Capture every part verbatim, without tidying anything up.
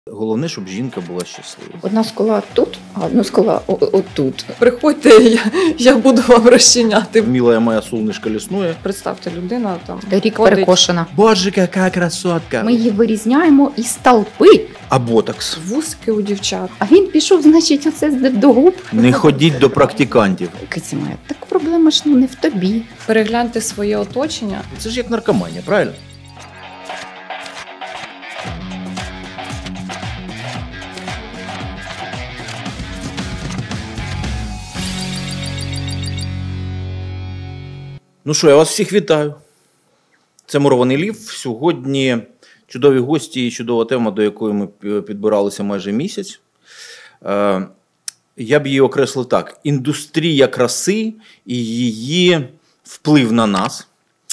Головне, щоб жінка була щаслива. Одна скула тут, а одна скула отут. Приходьте, я, я буду вам розчиняти. Милая моя солнышко лісное. Представте, людина там Рік ходить. перекошена. Боже, яка красотка. Ми її вирізняємо із толпи. А ботокс? Вузки у дівчат. А він пішов, значить, оце до губ. Не ходіть до практикантів. Киці моя, так проблема ж ну, не в тобі. Перегляньте своє оточення. Це ж як наркоманія, правильно? Ну що, я вас всіх вітаю. Це Мурований Лів. Сьогодні чудові гості і чудова тема, до якої ми підбиралися майже місяць. Я б її окреслив так. Індустрія краси і її вплив на нас.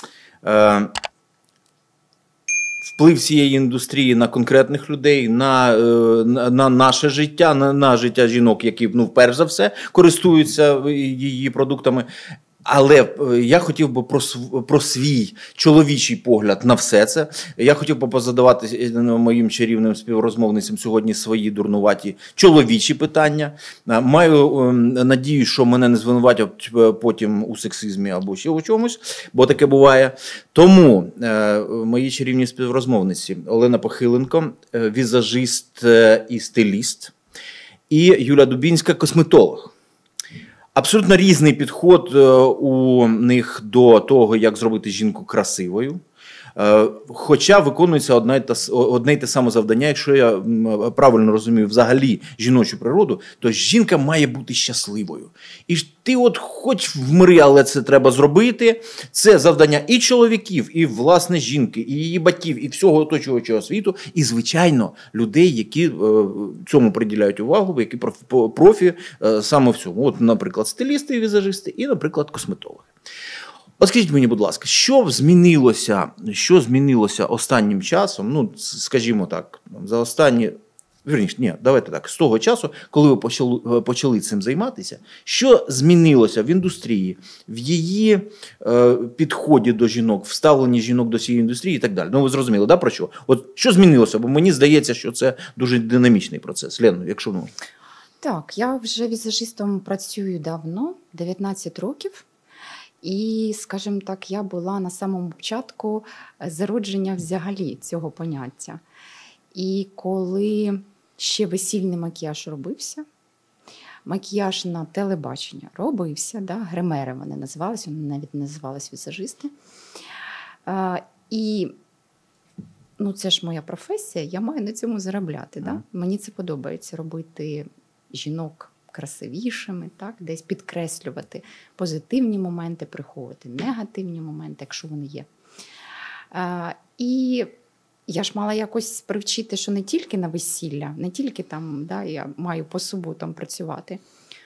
Вплив цієї індустрії на конкретних людей, на, на, на наше життя, на, на життя жінок, які, ну, перш за все, користуються її продуктами. Але я хотів би про, про свій чоловічий погляд на все це. Я хотів би позадавати моїм чарівним співрозмовницям сьогодні свої дурнуваті чоловічі питання. Маю надію, що мене не звинуватять потім у сексизмі або ще у чомусь, бо таке буває. Тому мої чарівні співрозмовниці Олена Похиленко, візажист і стиліст, і Юля Дубінська, косметолог. Абсолютно різний підход у них до того, як зробити жінку красивою. Хоча виконується одне і те, одне і те саме завдання, якщо я правильно розумію взагалі жіночу природу, то жінка має бути щасливою. І ти от хоч вмри, але це треба зробити. Це завдання і чоловіків, і власне жінки, і її батьків, і всього оточуючого світу, і, звичайно, людей, які цьому приділяють увагу, які профі саме в цьому. От, наприклад, стилісти і візажисти, і, наприклад, косметологи. От скажіть мені, будь ласка, що змінилося, що змінилося останнім часом, ну, скажімо так, за останні, вірніше, ні, давайте так, з того часу, коли ви почали, почали цим займатися, що змінилося в індустрії, в її е, підході до жінок, в ставленні жінок до цієї індустрії і так далі? Ну, ви зрозуміли, да, про що? От що змінилося? Бо мені здається, що це дуже динамічний процес. Лено, якщо можна. Так, я вже візажистом працюю давно, дев'ятнадцять років. І, скажімо так, я була на самому початку зародження взагалі цього поняття. І коли ще весільний макіяж робився, макіяж на телебачення робився, да, гримери вони називалися, вони навіть не називалися візажисти. А, і ну, це ж моя професія, я маю на цьому заробляти. Да? Мені це подобається, робити жінок красивішими, так, десь підкреслювати позитивні моменти, приховувати негативні моменти, якщо вони є. А, і я ж мала якось привчити, що не тільки на весілля, не тільки там, да, я маю по суботам працювати,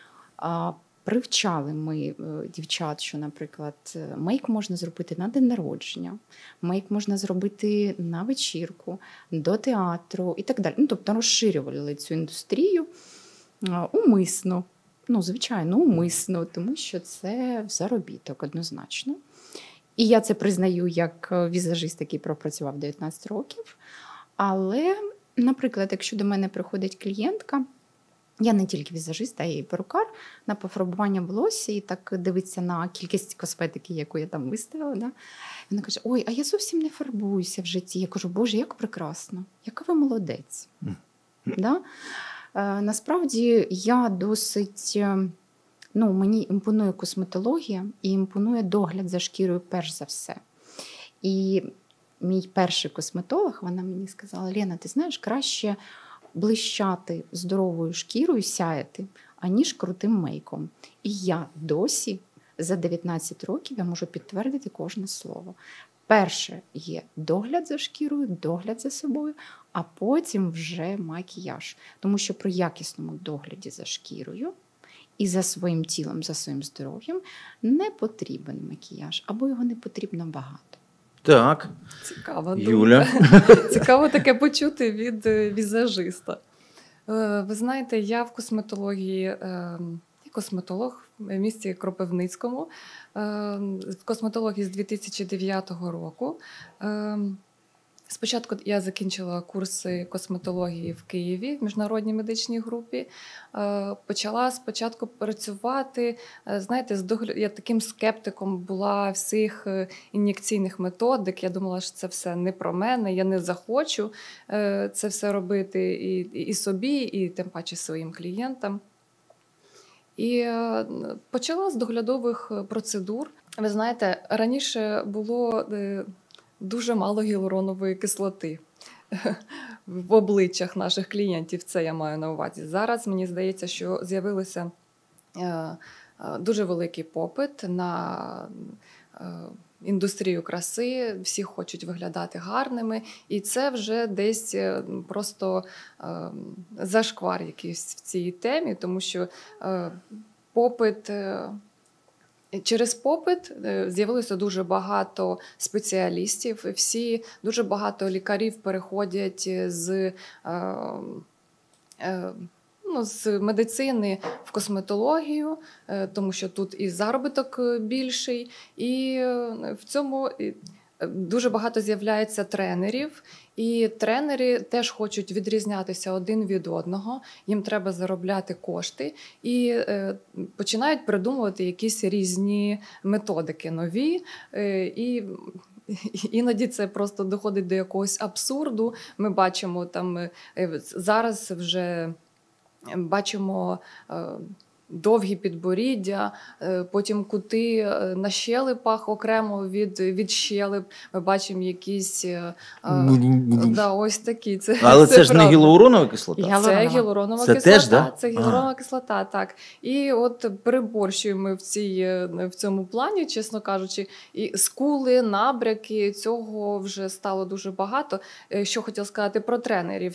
а привчали ми дівчат, що, наприклад, мейк можна зробити на день народження, мейк можна зробити на вечірку, до театру і так далі. Ну, тобто розширювали цю індустрію умисно, ну, звичайно, умисно, тому що це заробіток однозначно. І я це признаю як візажист, який пропрацював дев'ятнадцять років. Але, наприклад, якщо до мене приходить клієнтка, я не тільки візажист, а й перукар на пофарбування волосся і так дивиться на кількість косметики, яку я там виставила. Да? Вона каже, ой, а я зовсім не фарбуюся в житті. Я кажу, боже, як прекрасно, яка ви молодець. Да? Насправді, я досить, ну, мені імпонує косметологія і імпонує догляд за шкірою перш за все. І мій перший косметолог, вона мені сказала, Лена, ти знаєш, краще блищати здоровою шкірою, сяяти, аніж крутим мейком. І я досі за дев'ятнадцять років я можу підтвердити кожне слово. Перше є догляд за шкірою, догляд за собою, а потім вже макіяж. Тому що при якісному догляді за шкірою і за своїм тілом, за своїм здоров'ям не потрібен макіяж, або його не потрібно багато. Так, Цікаво, Юля. Цікаво таке почути від візажиста. Ви знаєте, я в косметології, косметолог в місті Кропивницькому, в косметології з дві тисячі дев'ятого року. Спочатку я закінчила курси косметології в Києві в міжнародній медичній групі. Почала спочатку працювати, знаєте, з догляд... я таким скептиком була всіх ін'єкційних методик. Я думала, що це все не про мене, я не захочу це все робити і, і собі, і тим паче своїм клієнтам. І почала з доглядових процедур. Ви знаєте, раніше було дуже мало гіалуронової кислоти в обличчях наших клієнтів, це я маю на увазі. Зараз, мені здається, що з'явився дуже великий попит на індустрію краси, всі хочуть виглядати гарними, і це вже десь просто зашквар якийсь в цій темі, тому що попит... Через попит з'явилося дуже багато спеціалістів, всі, дуже багато лікарів переходять з, ну, з медицини в косметологію, тому що тут і заробіток більший, і в цьому дуже багато з'являється тренерів, і тренери теж хочуть відрізнятися один від одного, їм треба заробляти кошти, і е, починають придумувати якісь різні методики нові, е, і іноді це просто доходить до якогось абсурду. Ми бачимо там, е, зараз вже бачимо е, довгі підборіддя, потім кути на щелепах окремо від, від щелеп. Ми бачимо якісь да, ось такі. Це, Але це, це ж не гіалуронова кислота? Це гіалуронова це кислота. Теж, да? Це гіалуронова кислота, так. І от переборщуємо в, цій, в цьому плані, чесно кажучи. І скули, набряки, цього вже стало дуже багато. Що хотіла сказати про тренерів.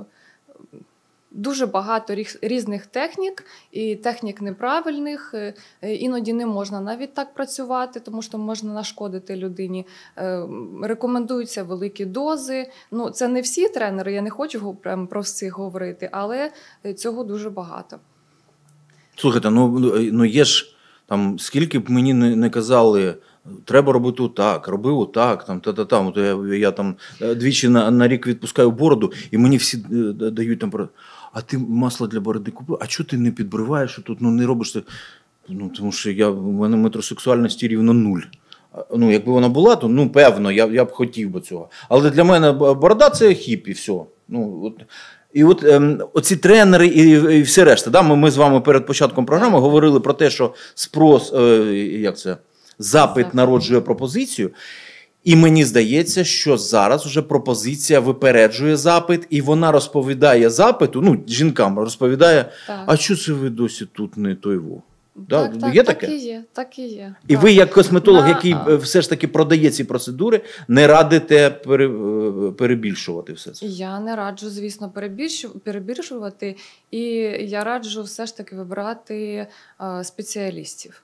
Дуже багато різних технік, і технік неправильних, іноді не можна навіть так працювати, тому що можна нашкодити людині. Рекомендуються великі дози. Ну, це не всі тренери, я не хочу прямо про всіх говорити, але цього дуже багато. Слухайте, ну, ну є ж, там, скільки б мені не, не казали, треба робити отак, роби отак, там, та-та-та. От я, я там двічі на, на рік відпускаю бороду, і мені всі дають там, а ти масло для бороди купив, а чого ти не підбриваєш тут, ну не робиш це? Ну, тому що я, в мене метросексуальності рівно нуль. Ну, якби вона була, то, ну, певно, я, я б хотів би цього. Але для мене борода – це хіп, і все. Ну, от. І от ем, оці тренери і, і все решта. Да? Ми, ми з вами перед початком програми говорили про те, що спрос, е, як це, запит народжує пропозицію. І мені здається, що зараз вже пропозиція випереджує запит, і вона розповідає запиту, ну, жінкам розповідає, так. А що це ви досі тут не той во? Так, да? так, Є так таке? і є, так і є. І так. ви, як косметолог, На... який все ж таки продає ці процедури, не радите пере... перебільшувати все це? Я не раджу, звісно, перебільшувати, і я раджу все ж таки вибирати а, спеціалістів.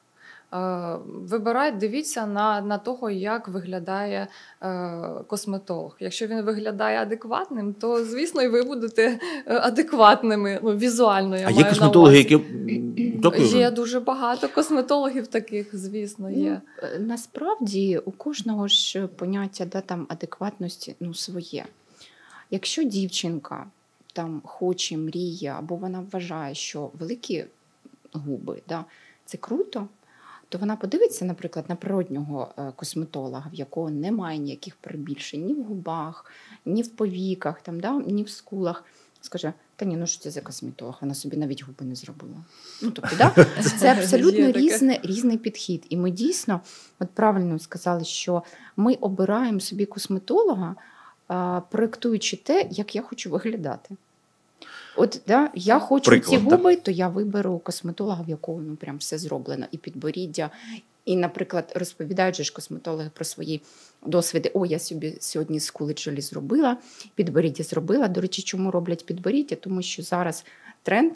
Вибирай, дивіться на, на того, як виглядає е, косметолог. Якщо він виглядає адекватним, то, звісно, і ви будете адекватними, ну, візуально, я а маю є косметологи, які... Є дуже багато косметологів таких, звісно, є. Ну, насправді, у кожного ж поняття, да, там, адекватності, ну, своє. Якщо дівчинка там хоче, мріє, або вона вважає, що великі губи, да, це круто, то вона подивиться, наприклад, на природнього косметолога, в якого немає ніяких перебільшень ні в губах, ні в повіках, там, да, ні в скулах. Скаже, та ні, ну що це за косметолог, вона собі навіть губи не зробила. Ну, тобто, да, це абсолютно різне, різний підхід. І ми дійсно, от правильно сказали, що ми обираємо собі косметолога, проєктуючи те, як я хочу виглядати. От, да, я хочу Приклад, ці губи, так. то я виберу косметолога, в якого, ну, прям все зроблено, і підборіддя. І, наприклад, розповідають же ж косметологи про свої досвіди. О, я собі сьогодні скули джолі зробила, підборіддя зробила. До речі, чому роблять підборіддя? Тому що зараз тренд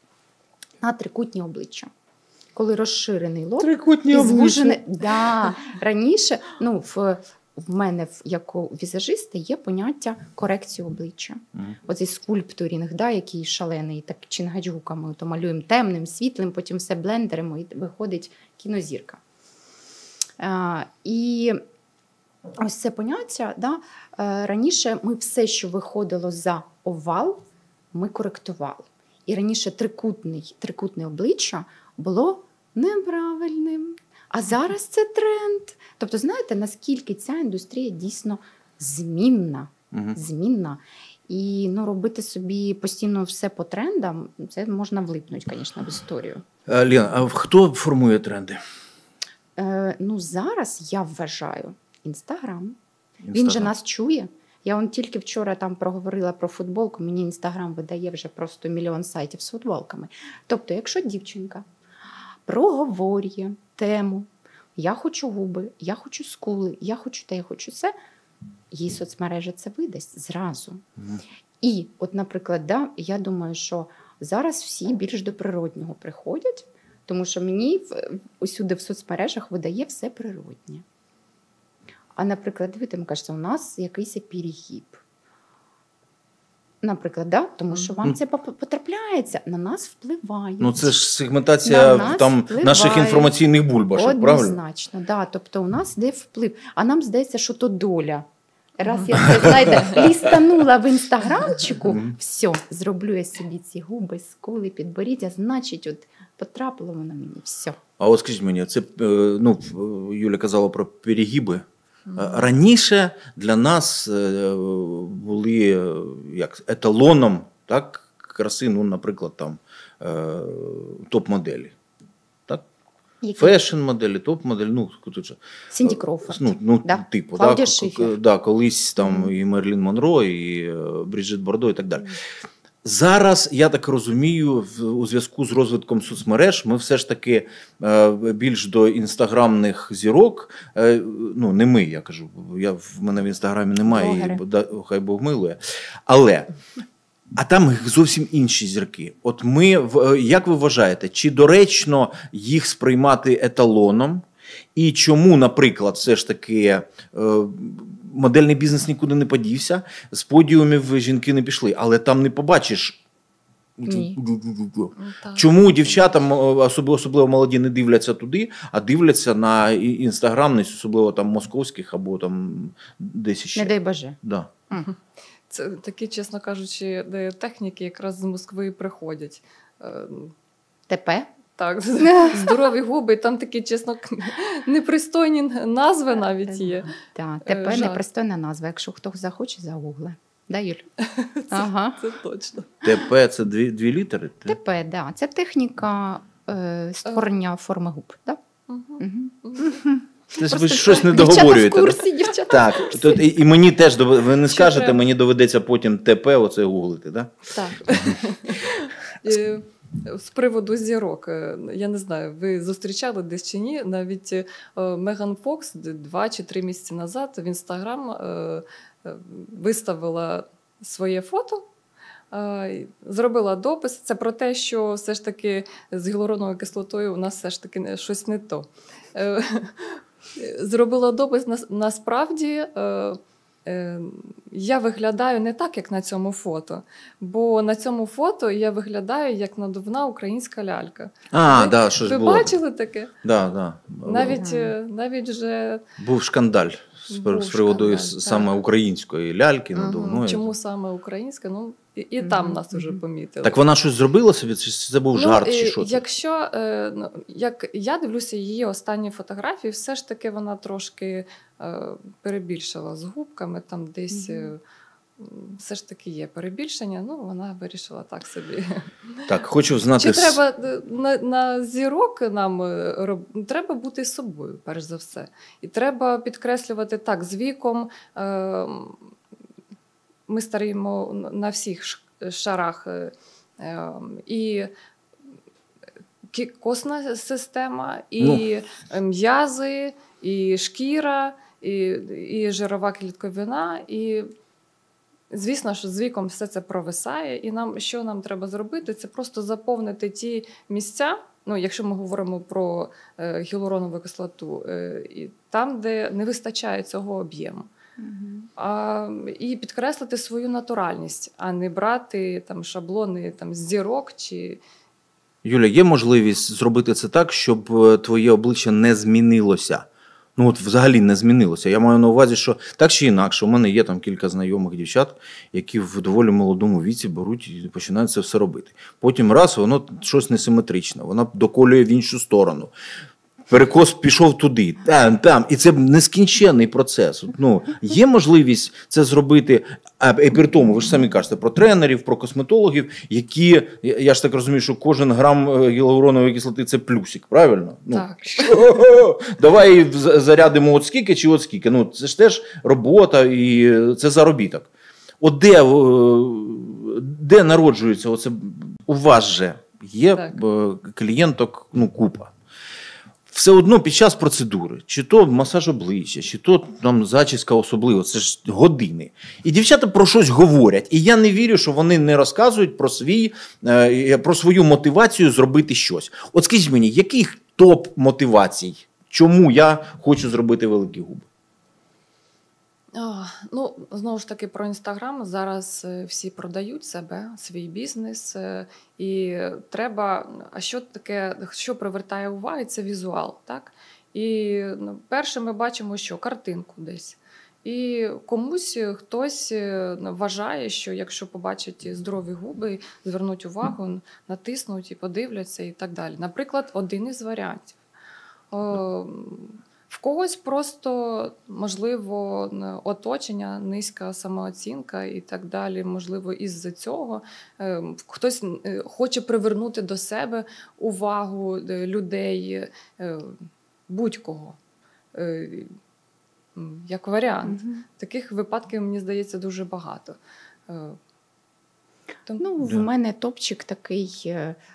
на трикутні обличчя. Коли розширений лоб трикутні і звужене... Да, раніше, ну, в... В мене, як у візажиста, є поняття корекції обличчя. Mm. Оцей скульптурінг, да, який шалений, так чингачгуками, то малюємо темним, світлим, потім все блендеримо і виходить кінозірка. А, і ось це поняття, да, е, раніше ми все, що виходило за овал, ми коректували. І раніше трикутний, трикутне обличчя було неправильним. А зараз це тренд. Тобто, знаєте, наскільки ця індустрія дійсно змінна. Угу. змінна. І ну, робити собі постійно все по трендам, це можна влипнути, звісно, в історію. Лена, а хто формує тренди? Е, ну, зараз я вважаю Інстаграм. Він же нас чує. Я он тільки вчора там проговорила про футболку, мені Інстаграм видає вже просто мільйон сайтів з футболками. Тобто, якщо дівчинка проговорює тему, я хочу губи, я хочу скули, я хочу те, я хочу це, їй соцмережа це видасть зразу. Mm. І от, наприклад, да, я думаю, що зараз всі більш до природнього приходять, тому що мені усюди в соцмережах видає все природнє. А, наприклад, ви там кажете, у нас якийсь перегиб. Наприклад, да? Тому що вам це потрапляється, на нас впливає. Ну це ж сегментація там, наших інформаційних бульбашок, правильно? Однозначно, да. Тобто у нас йде вплив. А нам здається, що то доля. Раз я це, знаєте, лістанула в інстаграмчику, все, зроблю я собі ці губи, скули, підборіддя, значить, от потрапило воно мені, все. А от скажіть мені, це, ну, Юля казала про перегиби. Раніше для нас були як еталоном, так, краси, ну, наприклад, там топ-моделі. Так? Фешн-моделі, топ-моделі, ну, тут же. Сінді Кроуфорд. Ну, ну да? типу, Клаудія да, Шифер. да, колись там mm. і Мерлін Монро, і Бріджит Бардо, і так далі. Mm. Зараз, я так розумію, у зв'язку з розвитком соцмереж ми все ж таки більш до інстаграмних зірок, ну не ми, я кажу, я, в мене в інстаграмі немає, і, хай Бог милує, але, а там зовсім інші зірки. От ми, як ви вважаєте, чи доречно їх сприймати еталоном, і чому, наприклад, все ж таки модельний бізнес нікуди не подівся, з подіумів жінки не пішли, але там не побачиш. Ні. Чому дівчата, особливо молоді, не дивляться туди, а дивляться на інстаграмність, особливо там московських або там десь ще. Не дай Боже. Да. Угу. Це такі, чесно кажучи, техніки якраз з Москви приходять. ТП? Так, здорові губи, там такі, чесно, непристойні назви навіть є. Так, ТП – непристойна назва, якщо хто захоче, загугле. Да, Юль? Це, ага. це точно. ТП – це дві, дві літери? ТП, так. Да. Це техніка е, створення форми губ. Да? Угу. Угу. Ви щось не договорюєте. Дівчата в курсі, дівчата так, в курсі. Тут, і, і мені теж, ви не скажете, треба? Мені доведеться потім ТП оце гуглити, так? Так. З приводу зірок, я не знаю, ви зустрічали десь чи ні, навіть Меган Фокс два чи три місяці назад в Інстаграм виставила своє фото, зробила допис. Це про те, що все ж таки з гіалуроновою кислотою у нас все ж таки щось не то. Зробила допис, насправді я виглядаю не так, як на цьому фото. Бо на цьому фото я виглядаю як надувна українська лялька. А, ви, да, щось ви було. бачили таке? Да, да. Навіть, навіть вже... Був шкандаль з, Був з приводу шкандаль, саме так. української ляльки надувної. Угу. Чому саме українська? Ну, і, і там угу. нас вже помітили. Так вона щось зробила собі? Чи це був ну, жарт? Чи що це? Якщо, як я дивлюся її останні фотографії, все ж таки вона трошки перебільшила з губками, там десь угу. все ж таки є перебільшення, ну вона вирішила так собі. Так, хочу знати... Чи треба на, на зірок нам, треба бути собою, перш за все. І треба підкреслювати так, з віком ми старіємо на всіх шарах, і костна система, і ну. м'язи, і шкіра, і, і жирова клітковина, і звісно, що з віком все це провисає, і нам, що нам треба зробити, це просто заповнити ті місця, ну, якщо ми говоримо про е, гіалуронову кислоту, е, і там, де не вистачає цього об'єму. Mm-hmm. А, і підкреслити свою натуральність, а не брати там, шаблони там, з зірок чи... Юля, є можливість зробити це так, щоб твоє обличчя не змінилося? Ну, от взагалі не змінилося. Я маю на увазі, що так чи інакше, у мене є там кілька знайомих дівчат, які в доволі молодому віці беруть і починають це все робити. Потім раз, воно щось несиметричне, вона доколює в іншу сторону. Перекос пішов туди, там, там. І це нескінченний процес. Ну, є можливість це зробити, а і при тому, ви ж самі кажете, про тренерів, про косметологів, які, я ж так розумію, що кожен грам гіалуронової кислоти – це плюсик, правильно? Ну, Так. Що? Давай зарядимо от скільки чи от скільки. Ну, це ж теж робота і це заробіток. От де, де народжується оце? У вас же є так. клієнток, ну, купа. Все одно під час процедури, чи то масаж обличчя, чи то там зачіска особливо, це ж години. І дівчата про щось говорять. І я не вірю, що вони не розказують про, свій, про свою мотивацію зробити щось. От скажіть мені, який топ мотивацій? Чому я хочу зробити великі губи? О, ну, знову ж таки, про Інстаграм. Зараз всі продають себе, свій бізнес. І треба, а що таке, що привертає увагу, це візуал, так? І ну, перше ми бачимо, що картинку десь. І комусь хтось вважає, що якщо побачать здорові губи, звернуть увагу, натиснуть і подивляться і так далі. Наприклад, один із варіантів. В когось просто, можливо, оточення, низька самооцінка і так далі. Можливо, із-за цього хтось хоче привернути до себе увагу людей, будь-кого, як варіант. Угу. Таких випадків, мені здається, дуже багато. Тому... Ну, в мене топчик такий...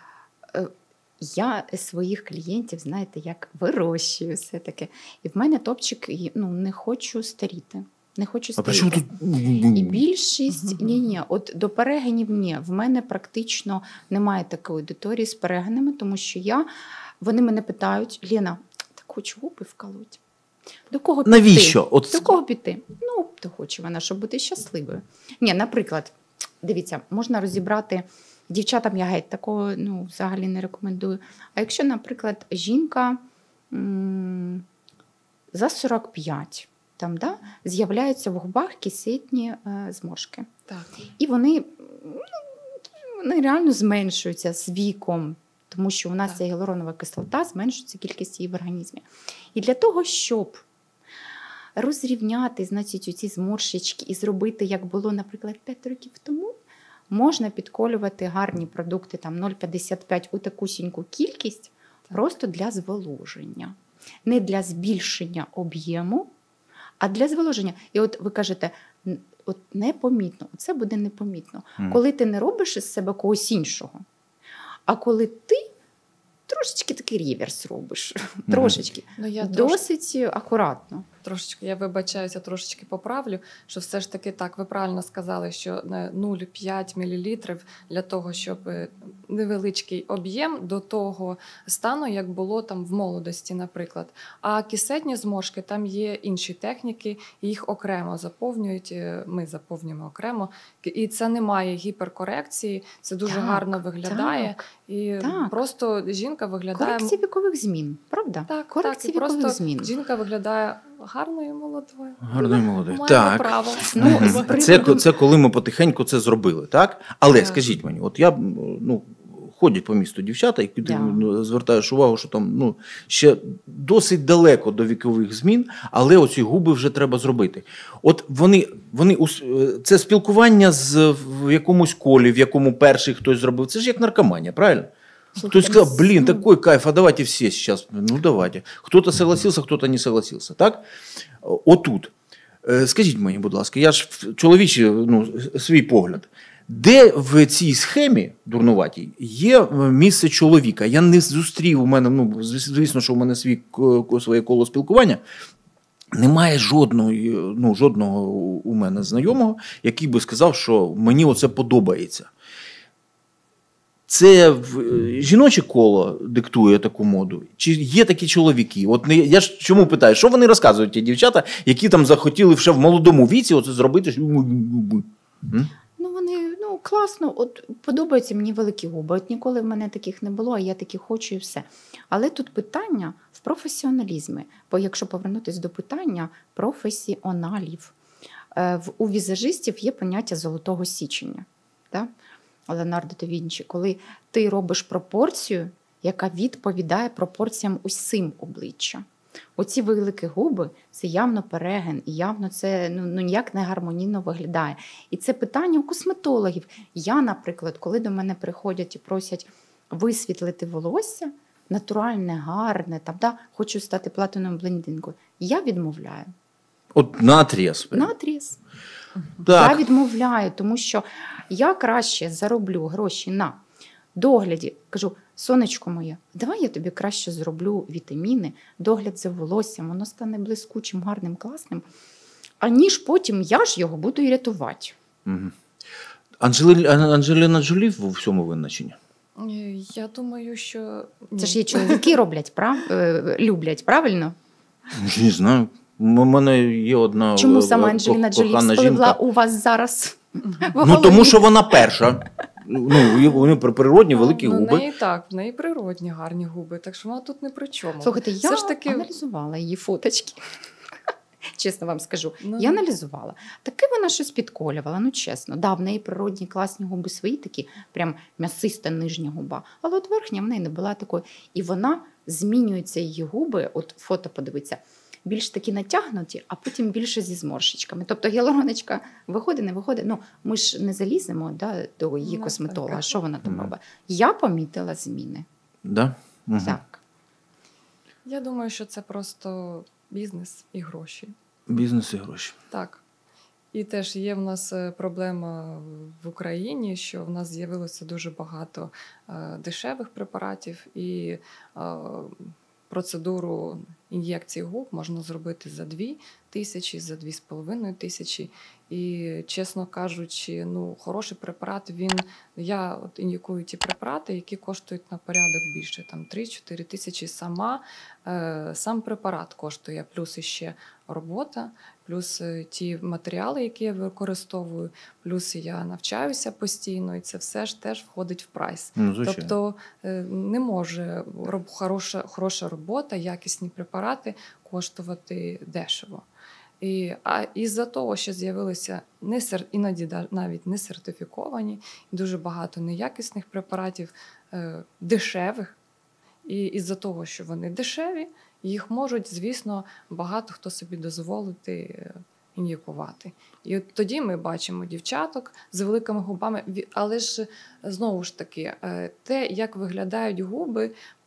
Я своїх клієнтів, знаєте, як вирощую все-таки. І в мене топчик, ну, не хочу старіти. Не хочу старіти. А тут... І більшість, ні-ні, от до перегинів ні. В мене практично немає такої аудиторії з перегинами, тому що я, вони мене питають, Лена, так хочу губи вколоть. До кого піти? Навіщо? От... До кого піти? Ну, то хоче вона, щоб бути щасливою. Ні, наприклад, дивіться, можна розібрати. Дівчатам я геть такого, ну, взагалі не рекомендую. А якщо, наприклад, жінка м- за сорок п'ять, там, да, з'являються в губах кисетні е- зморшки. Так. І вони, ну, вони реально зменшуються з віком, тому що у нас так. ця гіалуронова кислота, зменшується кількість її в організмі. І для того, щоб розрівняти, значить, ці зморшечки і зробити, як було, наприклад, п'ять років тому, можна підколювати гарні продукти, там нуль цілих п'ятдесят п'ять у такусіньку кількість, так. просто для зволоження. Не для збільшення об'єму, а для зволоження. І от ви кажете, от непомітно, це буде непомітно. Mm. Коли ти не робиш із себе когось іншого, а коли ти трошечки такий реверс робиш, mm. трошечки, ну, я досить трош... акуратно. Трошечки, я вибачаюся, трошечки поправлю, що все ж таки так, ви правильно сказали, що нуль цілих п'ять мілілітрів для того, щоб невеличкий об'єм до того стану, як було там в молодості, наприклад. А кисетні зморшки, там є інші техніки, їх окремо заповнюють, ми заповнюємо окремо. І це немає гіперкорекції, це дуже так, гарно виглядає. Так, і так. просто жінка виглядає... Корекція вікових змін, правда? Так, Корекція так, вікових змін. Жінка виглядає гарною молодою. Гарною молодою. Так. Право. Ну, mm-hmm. це, це коли ми потихеньку це зробили, так? Але так. скажіть мені, от я, ну, ходять по місту дівчата, і ти yeah. звертаєш увагу, що там, ну, ще досить далеко до вікових змін, але оці губи вже треба зробити. От вони, вони це спілкування з, в якомусь колі, в якому перший хтось зробив, це ж як наркоманія, правильно? Кто-то сказал, блин, такой кайф, а давайте все сейчас. Ну, давайте. Кто-то согласился, кто-то не согласился. Так? Отут. Скажіть мені, будь ласка, я ж чоловічий, ну, свій погляд. Де в цій схемі дурнуватій є місце чоловіка? Я не зустрів у мене, ну, звісно, що у мене свій, своє коло спілкування. Немає жодного, ну, жодного у мене знайомого, який би сказав, що мені оце подобається. Це жіноче коло диктує таку моду? Чи є такі чоловіки? От не, я ж чому питаю, що вони розказують, ті дівчата, які там захотіли вже в молодому віці оце зробити? Ну, вони, ну, класно, от подобаються мені великі губи. От ніколи в мене таких не було, а я такі хочу і все. Але тут питання в професіоналізмі. Бо якщо повернутися до питання професіоналів, е, в, у візажистів є поняття золотого січення. Да? Леонардо да Вінчі, коли ти робиш пропорцію, яка відповідає пропорціям усім обличчя. Оці великі губи – це явно перегин, і явно це ну, ну, ніяк не гармонійно виглядає. І це питання у косметологів. Я, наприклад, коли до мене приходять і просять висвітлити волосся, натуральне, гарне, там, да, хочу стати платиновою блондинкою, я відмовляю. От наотрез. Наотрез. Так. Я відмовляю, тому що я краще зароблю гроші на догляді. Кажу, сонечко моє, давай я тобі краще зроблю вітаміни, догляд за волоссям, воно стане блискучим, гарним, класним, аніж потім я ж його буду і рятувати. Угу. Анжели... Анджеліна Джолі в всьому винна чи ні? Я думаю, що... Ні. Це ж є чоловіки роблять, прав... люблять, правильно? Не знаю. У мене є одна Чому саме Анджеліна Джолі спливла у вас зараз в голові? Ну, тому що вона перша. Ну, вони природні, великі ну, губи. В неї так, в неї природні гарні губи, так що вона тут не при чому. Слухайте, я Все ж таки... аналізувала її фоточки. Чесно вам скажу. Ну, я аналізувала. Таке вона щось підколювала, ну чесно. Да, в неї природні класні губи свої, такі прям м'ясиста нижня губа. Але от верхня в неї не була такою. І вона змінюється, її губи, от фото подивиться, більш такі натягнуті, а потім більше зі зморшечками. Тобто гіалуроночка виходить, не виходить. Ну, ми ж не заліземо да, до її ну, косметолога. так. Що вона там Mm. робить? Я помітила зміни. Да? Угу. Так. Я думаю, що це просто бізнес і гроші. Бізнес і гроші. Так. І теж є в нас проблема в Україні, що в нас з'явилося дуже багато е, дешевих препаратів, і е, процедуру ін'єкції губ можна зробити за дві тисячі, за дві з половиною тисячі. І, чесно кажучи, ну, хороший препарат, він, я от ін'єкую ті препарати, які коштують на порядок більше, там три-чотири тисячі сама, е, сам препарат коштує, плюс іще робота, плюс ті матеріали, які я використовую, плюс я навчаюся постійно, і це все ж теж входить в прайс. Ну, тобто не може хороша, хороша робота, якісні препарати коштувати дешево. І, а із-за того, що з'явилися не, іноді навіть не сертифіковані, дуже багато неякісних препаратів, е, дешевих, і із-за того, що вони дешеві, їх можуть, звісно, багато хто собі дозволити ін'єкувати. І от тоді ми бачимо дівчаток з великими губами, але ж, знову ж таки, те, як виглядають губи,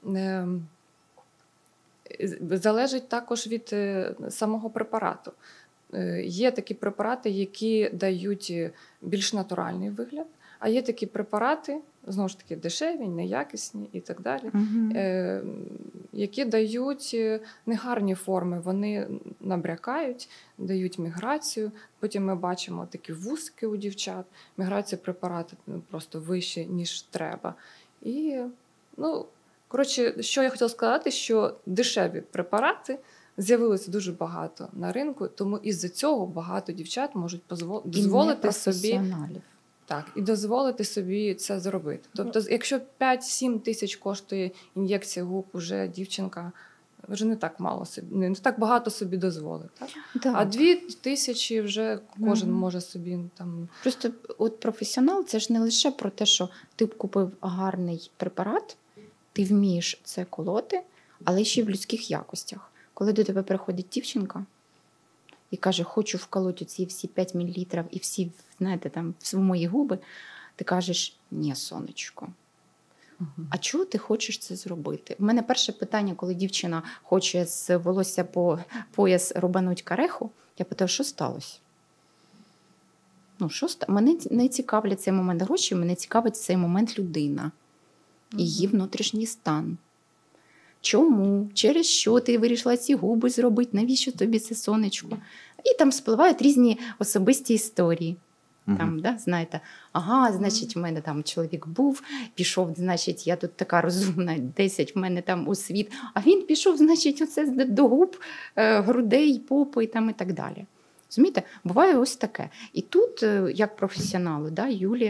залежить також від самого препарату. Є такі препарати, які дають більш натуральний вигляд, а є такі препарати, знову ж таки, дешеві, неякісні і так далі, Угу. е, які дають негарні форми. Вони набрякають, дають міграцію. Потім ми бачимо такі вузки у дівчат. Міграція препарату просто вище, ніж треба. І, ну, коротше, що я хотіла сказати, що дешеві препарати з'явилося дуже багато на ринку, тому із-за цього багато дівчат можуть позво... дозволити собі... Так, і дозволити собі це зробити. Тобто, якщо п'ять-сім тисяч коштує ін'єкція губ, уже дівчинка вже не так мало собі, не так багато собі дозволить. Так? Так. А дві тисячі вже кожен Мгм. може собі там. Просто от професіонал – це ж не лише про те, що ти купив гарний препарат, ти вмієш це колоти, але ще й в людських якостях. Коли до тебе приходить дівчинка і каже, хочу вколоти ці всі п'ять мілілітрів і всі, знаєте, там, в мої губи, ти кажеш, ні, сонечко, а чого ти хочеш це зробити? У мене перше питання, коли дівчина хоче з волосся по пояс рубануть кареху, я питаю, що сталося? Ну, що ста... Мене не цікавлять цей момент гроші, мене цікавить цей момент людина і її внутрішній стан. Чому? Через що ти вирішила ці губи зробити? Навіщо тобі це сонечко? І там спливають різні особисті історії. Угу. Там, да, знаєте, ага, значить, в мене там чоловік був, пішов, значить, я тут така розумна, десять в мене там у світ, а він пішов, значить, оце до губ, грудей, попи там, і так далі. Розумієте? Буває ось таке. І тут, як професіоналу, да, Юлі,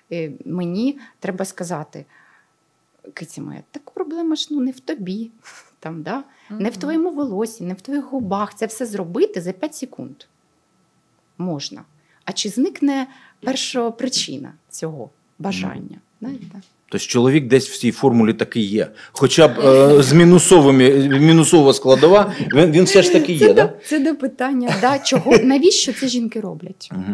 е, мені треба сказати, киця моя, так проблема ж ну, не в тобі, там, да? Мгм. не в твоєму волосі, не в твоїх губах. Це все зробити за п'ять секунд. Можна. А чи зникне перша причина цього бажання? Знаєте? Тобто чоловік десь в цій формулі таки є. Хоча б е, з мінусовими, мінусова складова, він, він все ж таки є, Це, да? до, це до питання, да, чого, навіщо це жінки роблять? Угу.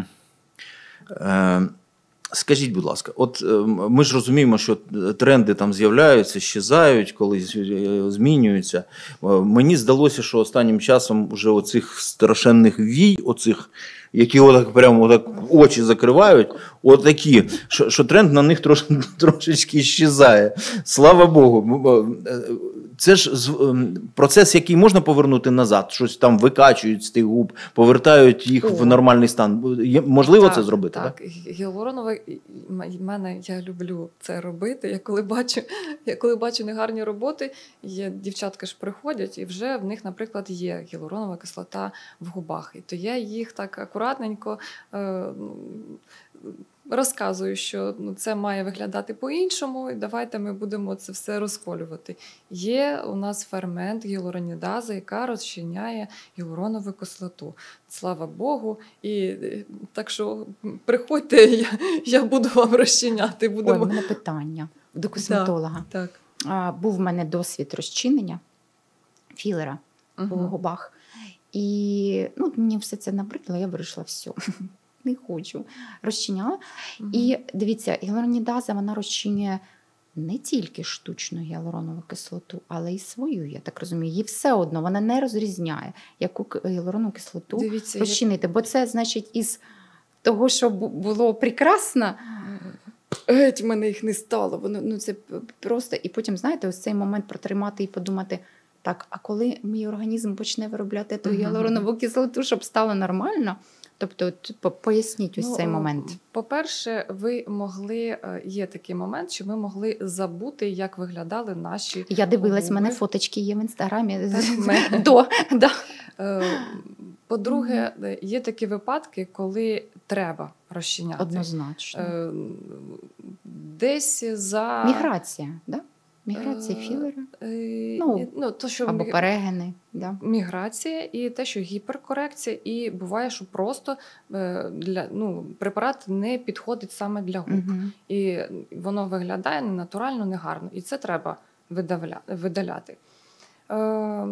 Е, скажіть, будь ласка, от е, ми ж розуміємо, що тренди там з'являються, щезають, колись е, змінюються. Е, мені здалося, що останнім часом вже оцих страшенних вій, оцих, які отак прямо отак очі закривають, отакі, що, що тренд на них трош, трошечки щезає. Слава Богу. Це ж процес, який можна повернути назад, щось там викачують з тих губ, повертають їх О. в нормальний стан. Є, можливо Так, це зробити? Так, гіалуронове, в мене, я люблю це робити. Я коли бачу, я коли бачу негарні роботи, є, дівчатки ж приходять, і вже в них, наприклад, є гіалуронова кислота в губах. І то я їх так акуратненько е, розказую, що ну, це має виглядати по-іншому, і давайте ми будемо це все розколювати. Є у нас фермент гіалуронідаза, яка розчиняє гіалуронову кислоту. Слава Богу. І е, так що приходьте, я, я буду вам розчиняти. Ой, Будемо... в мене питання до косметолога. Так. А, був в мене досвід розчинення філера Угу. по губах. І ну, мені все це набридло, я вирішила все. Не хочу. Розчиняла. Угу. І дивіться, гіалуронідаза, вона розчиняє не тільки штучну гіалуронову кислоту, але й свою, я так розумію. Її все одно, вона не розрізняє, яку к- гіалуронову кислоту Дивіться, розчинити. Бо це, значить, із того, що бу- було прекрасно, геть в мене їх не стало. Воно, ну, це п- просто. І потім, знаєте, ось цей момент протримати і подумати, так, а коли мій організм почне виробляти ту Мгм. гіалуронову кислоту, щоб стало нормально? Тобто, от по- поясніть ось Ну, цей е, момент. По-перше, ви могли, е, є такий момент, що ми могли забути, як виглядали наші Я дивилась, в мене губи. фоточки є в інстаграмі. Так, ми- До, да. Е, По-друге, е, є такі випадки, коли треба розчиняти. Однозначно. Е, Десь за... Міграція, да? Міграція Е, філера е, Ну, ну, то, що або мі- перегини. Да. Міграція і те, що гіперкорекція, і буває, що просто е, для, ну, препарат не підходить саме для губ. Угу. І воно виглядає ненатурально, негарно. І це треба видавля... видаляти. Е,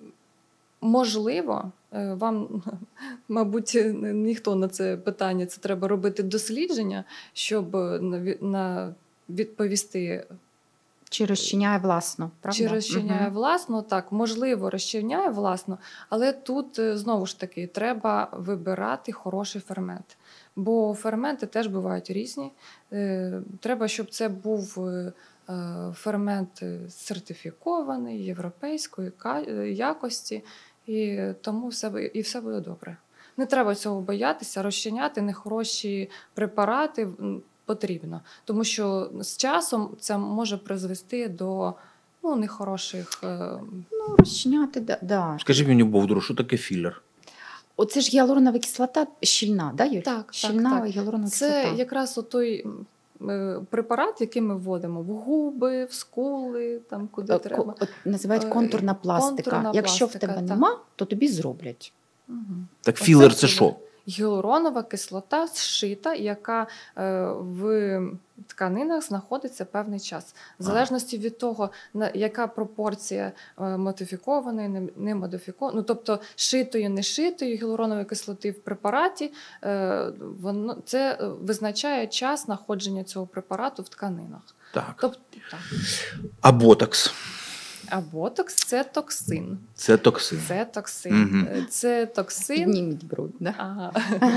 можливо, е, вам, мабуть, ніхто на це питання, це треба робити дослідження, щоб на, ві- на відповісти, Чи розчиняє власно, правда? чи розчиняє Мгм. власно. Так, можливо, розчиняє власно, але тут, е, знову ж таки, треба вибирати хороший фермент. Бо ферменти теж бувають різні. Е, Треба, щоб це був е, е, фермент сертифікований, європейської ка- е, якості, і тому все, ви- і все буде добре. Не треба цього боятися, розчиняти нехороші препарати м, потрібно, тому що з часом це може призвести до ну, нехороших. е, Ну, розчиняти, да. да. Скажіть мені, Бовдуру, що таке філер? Оце ж гіалуронова кислота щільна, да, Юрій? Так, так, щільна так. гіалуронова Це кислота. якраз той препарат, який ми вводимо в губи, в скули, там куди Е, треба. ко- от називають Е, контурна пластика. контурна Якщо в пластика, тебе так. нема, то тобі зроблять. Мгм. Так Оце філер це філер. що? Гіалуронова кислота зшита, яка е, в тканинах знаходиться певний час. В залежності від того, на яка пропорція е, модифікованої, не, не модифікованої, ну тобто шитої, не шитої гіалуронової кислоти в препараті, е, воно це визначає час знаходження цього препарату в тканинах. Так. Тобто, так. А ботокс А ботокс це токсин. це токсин. Це токсин. Мгм. Е, Це токсин. Підніміть бруд, да? Ага.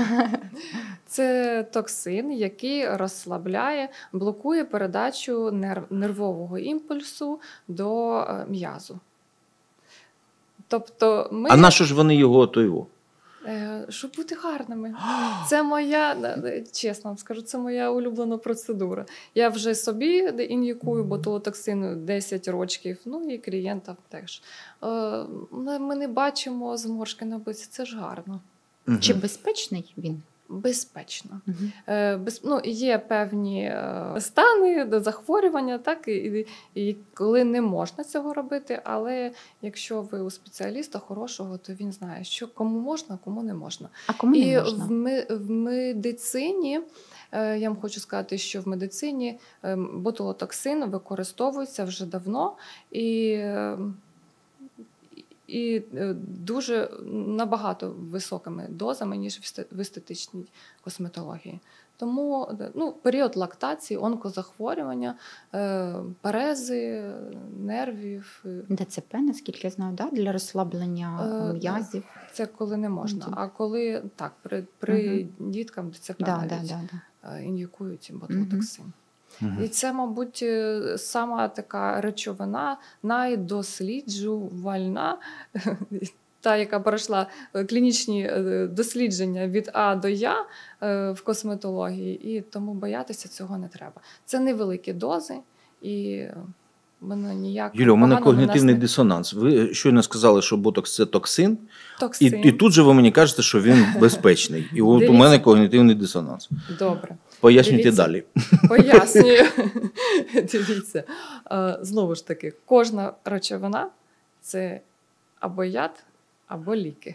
Це токсин, який розслабляє, блокує передачу нерв, нервового імпульсу до е, м'язу. Тобто ми, А на що ж вони його то його? е, щоб бути гарними. Це моя, е, чесно вам скажу, це моя улюблена процедура. Я вже собі ін'єкую ботулотоксин десять років, ну і клієнтам теж. Е, Ми не бачимо зморшки на обличчі, це ж гарно. Мгм. Чи безпечний він? Безпечно. Угу. Е, без, ну, є певні е, стани, захворювання, так, і, і коли не можна цього робити, але якщо ви у спеціаліста хорошого, то він знає, що кому можна, кому не можна. А кому і не можна? В, ми, в медицині, е, я вам хочу сказати, що в медицині е, ботулотоксин використовується вже давно, і е, І дуже набагато високими дозами, ніж в естетичній косметології. Тому ну, період лактації, онкозахворювання, парези, нервів. ДЦП, наскільки я знаю, да? Для розслаблення м'язів. Це коли не можна. А коли так, при, при угу. діткам ДЦП да, навіть да, да, да. ін'єкують ботулотоксин. Угу. Угу. І це, мабуть, сама така речовина найдосліджувальна, та, яка пройшла клінічні дослідження від А до Я в косметології, і тому боятися цього не треба. Це невеликі дози, і воно ніяк... Юля, у мене когнітивний не... дисонанс. Ви щойно сказали, що ботокс – це токсин, токсин. І, і тут же ви мені кажете, що він безпечний. І от у мене когнітивний дисонанс. Добре. Пояснюйте Дивіться. далі. Пояснюю. Дивіться. Знову ж таки, кожна речовина – це або яд, або ліки.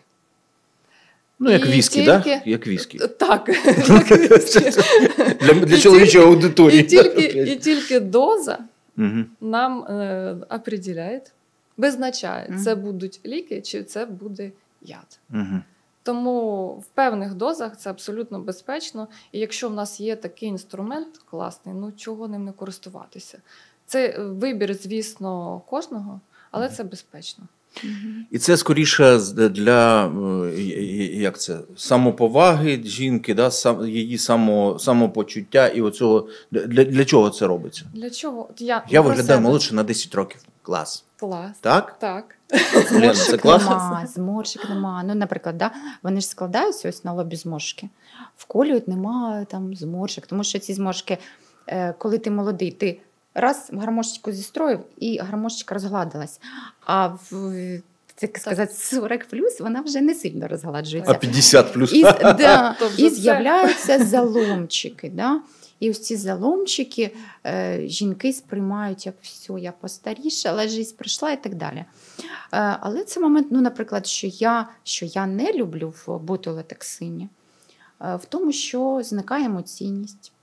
Ну, як І віскі, так? тільки... Да? Як віскі. Так, як віскі. Для, для чоловічої аудиторії. І тільки, і тільки доза угу. нам е, определяє, визначає, Угу. це будуть ліки чи це буде яд. Угу. Тому в певних дозах це абсолютно безпечно. І якщо в нас є такий інструмент класний, ну чого ним не користуватися? Це вибір, звісно, кожного, але це безпечно. І це скоріше для як це, самоповаги жінки, да? Сам, її само, самопочуття і оцього. Для, для чого це робиться? Для чого? Я, Я виглядаю молодше на десять років. Клас. Клас. Так? Так. Лена, це класно? Нема, зморшок нема. Ну, наприклад, да, вони ж складаються ось на лобі зморшки, вколюють, немає там зморшок, тому що ці зморшки, коли ти молодий, ти раз гармошечку зістроїв і гармошечка розгладилась, а в так сказати, сорок плюс вона вже не сильно розгладжується. А п'ятдесят плюс? І, да, Тобто і це- з'являються заломчики. Да? І ось ці заломчики е, жінки сприймають, як все, я постарішала, життя пройшла і так далі. Е, але це момент, ну, наприклад, що я, що я не люблю в ботулотоксині, е, в тому, що зникає емоційність.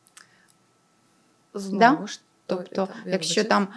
Знову Да? ж Тобто, так, я якщо вибачаюсь. там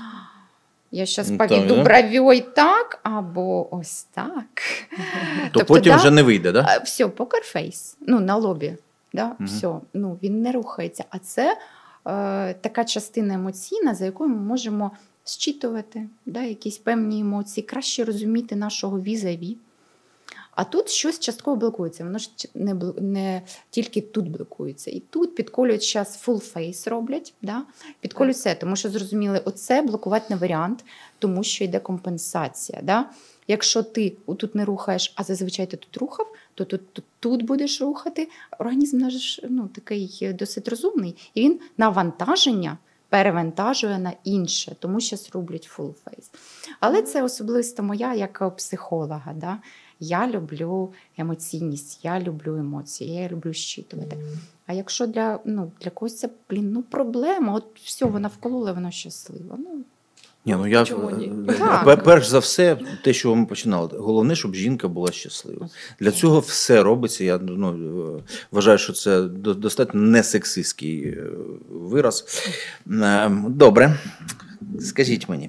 я зараз Ну, поведу так, да. бровей так, або ось так. То Тобто, потім да, вже не вийде, так? Да? А, все, покерфейс, ну, на лобі, да? Мгм. Все, ну, він не рухається. А це е, така частина емоційна, за якою ми можемо зчитувати, да, якісь певні емоції, краще розуміти нашого візаві. А тут щось частково блокується. Воно ж не, бл- не тільки тут блокується. І тут підколюють зараз full face роблять, да? Підколюють все, тому що зрозуміли, оце блокувати не варіант, тому що йде компенсація. Да? Якщо ти тут не рухаєш, а зазвичай ти тут рухав, то тут, тут, тут будеш рухати. Організм наш ну, такий досить розумний, і він навантаження перевантажує на інше, тому що роблять full face. Але це особисто моя як психолога. Да? Я люблю емоційність, я люблю емоції, я люблю щитувати. А якщо для, ну, для когось це, блін, ну, проблема, от все, вона вколола, вона щаслива. Ну, Ні, ну я Чому ні? е, пе- перш за все, те, що ми починали, головне, щоб жінка була щаслива. Для цього все робиться. Я ну, е, вважаю, що це до- достатньо несексистський е, вираз. Е, Добре, скажіть мені.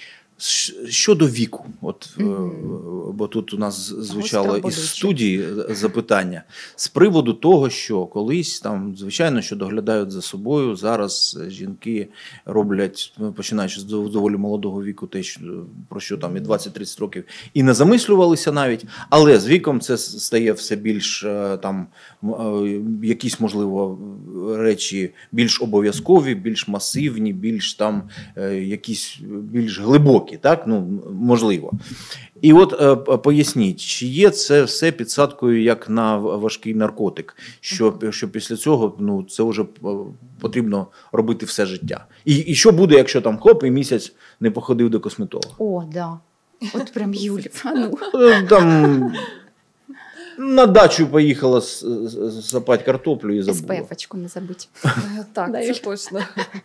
Щ- Щодо віку, от, е, Мгм. бо тут у нас звучало із болюче. студії запитання з приводу того, що колись там, звичайно, що доглядають за собою, зараз жінки роблять, ну, починаючи з дов- доволі молодого віку, те, що, про що там і двадцять-тридцять років, і не замислювалися навіть, але з віком це с- стає все більш е, там, м, е, якісь, можливо, речі більш обов'язкові, більш масивні, більш там е, якісь більш глибокі, так? Ну, можливо. І от е, п- поясніть, чи є це все підсадкою як на в- важкий наркотик, що, Мгм. що після цього ну, це вже е, потрібно робити все життя. І, і що буде, якщо там хлоп і місяць не походив до косметолога? о, да. От прям Юлі. А ну. Е, Там на дачу поїхала сапати картоплю і забула. ес пе еф-очку не забудь. Так, Да, це Юль? точно.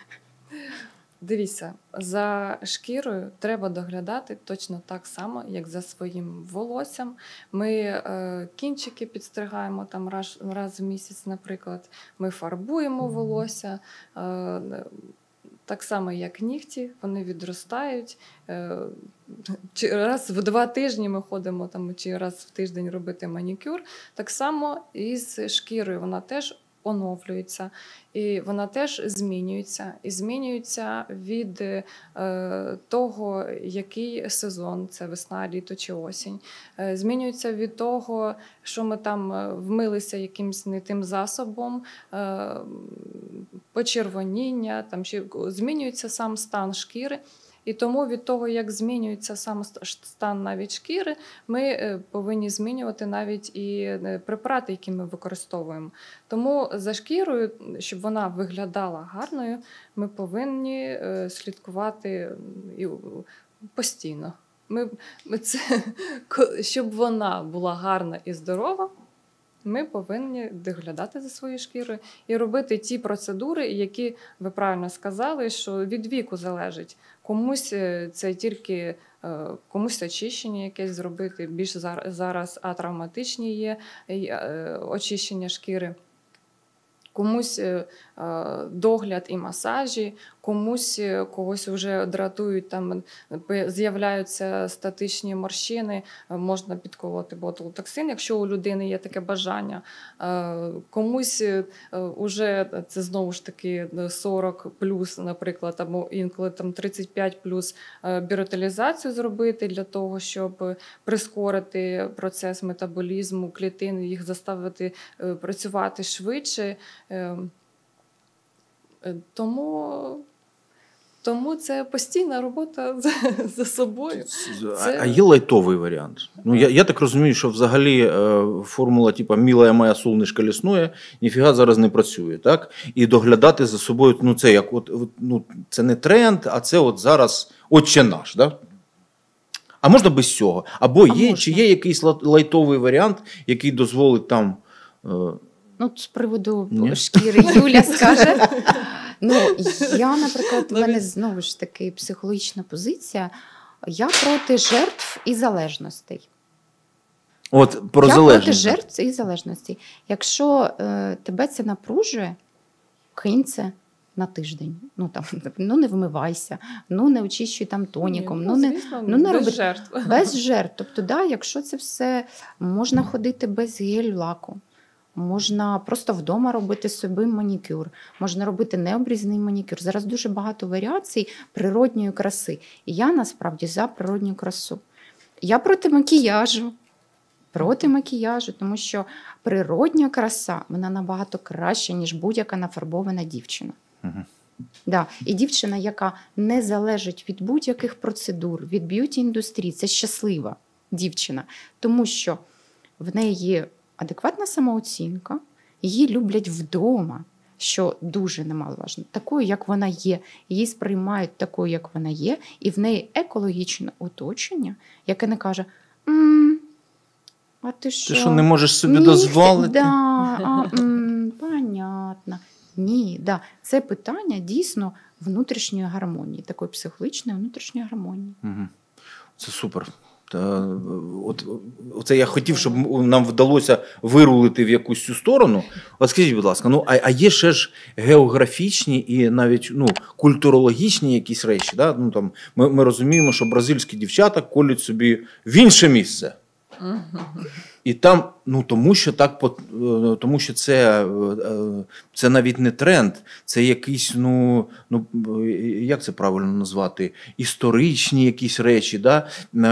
Дивіться, за шкірою треба доглядати точно так само, як за своїм волоссям. Ми е, кінчики підстригаємо там раз, раз в місяць, наприклад. Ми фарбуємо волосся. Е, так само, як нігті, вони відростають. Е, чи раз в два тижні ми ходимо там, чи раз в тиждень робити манікюр. Так само і з шкірою. Вона теж оновлюється, і вона теж змінюється. І змінюється від е, того, який сезон, це весна, літо чи осінь. Е, змінюється від того, що ми там вмилися якимось не тим засобом, е, почервоніння, там, чи, змінюється сам стан шкіри. І тому від того, як змінюється сам стан навіть шкіри, ми повинні змінювати навіть і препарати, які ми використовуємо. Тому за шкірою, щоб вона виглядала гарною, ми повинні слідкувати постійно. Ми, це, щоб вона була гарна і здорова, ми повинні доглядати за своєю шкірою і робити ті процедури, які, ви правильно сказали, що від віку залежить. Комусь це тільки комусь очищення якесь зробити, більш зараз атравматичні є очищення шкіри. Комусь догляд і масажі, комусь когось вже дратують, там з'являються статичні морщини, можна підколоти ботулотоксин, якщо у людини є таке бажання. Комусь вже це знову ж таки сорок плюс, наприклад, або інколи там тридцять п'ять плюс біотилізацію зробити для того, щоб прискорити процес метаболізму клітин, їх заставити працювати швидше. Тому, тому це постійна робота за, за собою. Це... А є лайтовий варіант? Ну, я, я так розумію, що взагалі е, формула типу «милая моя солнышко лісное» ніфіга зараз не працює, так? І доглядати за собою, ну це як, от, ну, це не тренд, а це от зараз отче наш, да? А можна без цього? Або є, чи є якийсь лайтовий варіант, який дозволить там... Е, Ну, з приводу Ні? шкіри Юля скаже. Ну, я, наприклад, в мене знову ж таки психологічна позиція. Я проти жертв і залежностей. От про я залежність. проти жертв і залежностей. Якщо е, тебе це напружує, кинь це на тиждень. Ну, там, ну не вмивайся, ну не очищуй там тоніком. Ні, ну, ну, не, звісно, ну, не без роби... жертв. Без жертв. Тобто, да, якщо це все, можна ходити без гель-лаку. Можна просто вдома робити собі манікюр, можна робити необрізний манікюр. Зараз дуже багато варіацій природньої краси. І я насправді за природню красу. Я проти макіяжу, проти макіяжу, тому що природня краса, вона набагато краща, ніж будь-яка нафарбована дівчина. Угу. Да. І дівчина, яка не залежить від будь-яких процедур, від б'юті-індустрії, це щаслива дівчина, тому що в неї є адекватна самооцінка, її люблять вдома, що дуже немаловажно, такою, як вона є. Її сприймають такою, як вона є, і в неї екологічне оточення, яке не каже, м-м, а ти що? Ти що, не можеш собі Ні, дозволити? Да, а, м, понятно. Ні, да. Це питання дійсно внутрішньої гармонії, такої психологічної внутрішньої гармонії. Угу. Це супер. Та, от, оце я хотів, щоб нам вдалося вирулити в якусь цю сторону. От скажіть, будь ласка, ну, а, а є ще ж географічні і навіть ну, культурологічні якісь речі. Да? Ну, там, ми, ми розуміємо, що бразильські дівчата колють собі в інше місце. І там, ну тому що так, тому що це, це навіть не тренд, це якісь, ну, ну як це правильно назвати, історичні якісь речі, да?